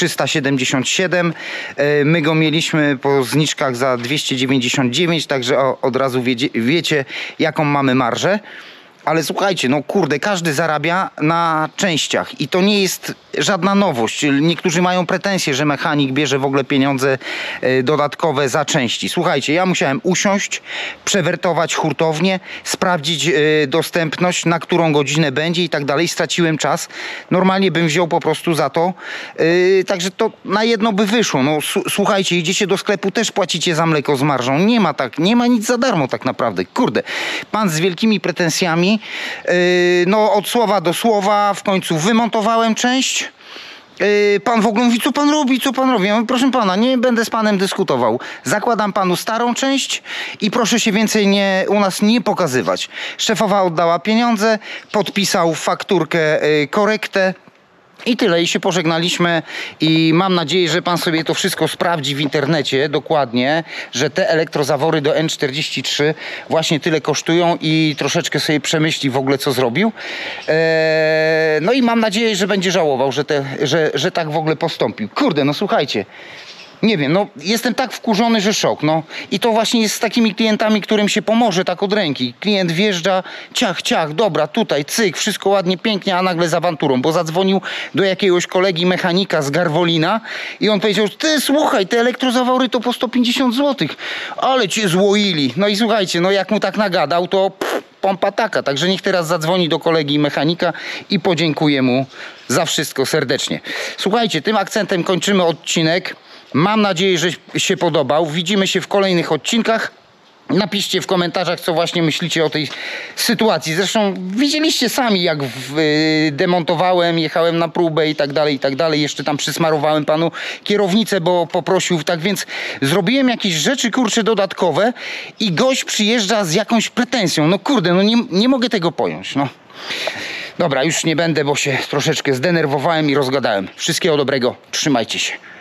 377. My go mieliśmy po zniżkach za 299, także od razu wiecie jaką mamy marżę. Ale słuchajcie, no kurde, każdy zarabia na częściach i to nie jest żadna nowość. Niektórzy mają pretensje, że mechanik bierze w ogóle pieniądze dodatkowe za części. Słuchajcie, ja musiałem usiąść, przewertować hurtownię, sprawdzić dostępność, na którą godzinę będzie i tak dalej. Straciłem czas. Normalnie bym wziął po prostu za to. Także to na jedno by wyszło. No słuchajcie, idziecie do sklepu, też płacicie za mleko z marżą. Nie ma nic za darmo tak naprawdę. Kurde, pan z wielkimi pretensjami. No od słowa do słowa w końcu wymontowałem część. Pan w ogóle mówi, co pan robi? Ja mówię, proszę pana, nie będę z panem dyskutował. Zakładam panu starą część i proszę się więcej u nas nie pokazywać. Szefowa oddała pieniądze, podpisał fakturkę, korektę. I tyle, i się pożegnaliśmy i mam nadzieję, że pan sobie to wszystko sprawdzi w internecie dokładnie, że te elektrozawory do N43 właśnie tyle kosztują i troszeczkę sobie przemyśli w ogóle, co zrobił. No i mam nadzieję, że będzie żałował, że tak w ogóle postąpił. Kurde, no słuchajcie. Nie wiem, no jestem tak wkurzony, że szok, no. I to właśnie jest z takimi klientami, którym się pomoże tak od ręki. Klient wjeżdża, ciach, dobra, tutaj, cyk, wszystko ładnie, pięknie, a nagle z awanturą, bo zadzwonił do jakiegoś kolegi mechanika z Garwolina i on powiedział, ty słuchaj, te elektrozawory to po 150 zł, ale cię złoili. No i słuchajcie, no jak mu tak nagadał, to pompa taka. Także niech teraz zadzwoni do kolegi mechanika i podziękuję mu za wszystko serdecznie. Słuchajcie, tym akcentem kończymy odcinek. Mam nadzieję, że się podobał. Widzimy się w kolejnych odcinkach. Napiszcie w komentarzach, co właśnie myślicie o tej sytuacji. Zresztą widzieliście sami, jak demontowałem, jechałem na próbę i tak dalej. Jeszcze tam przysmarowałem panu kierownicę, bo poprosił. Tak więc zrobiłem jakieś rzeczy, kurczę, dodatkowe i gość przyjeżdża z jakąś pretensją. No kurde, no nie mogę tego pojąć, no. Dobra, już nie będę, bo się troszeczkę zdenerwowałem i rozgadałem. Wszystkiego dobrego, trzymajcie się.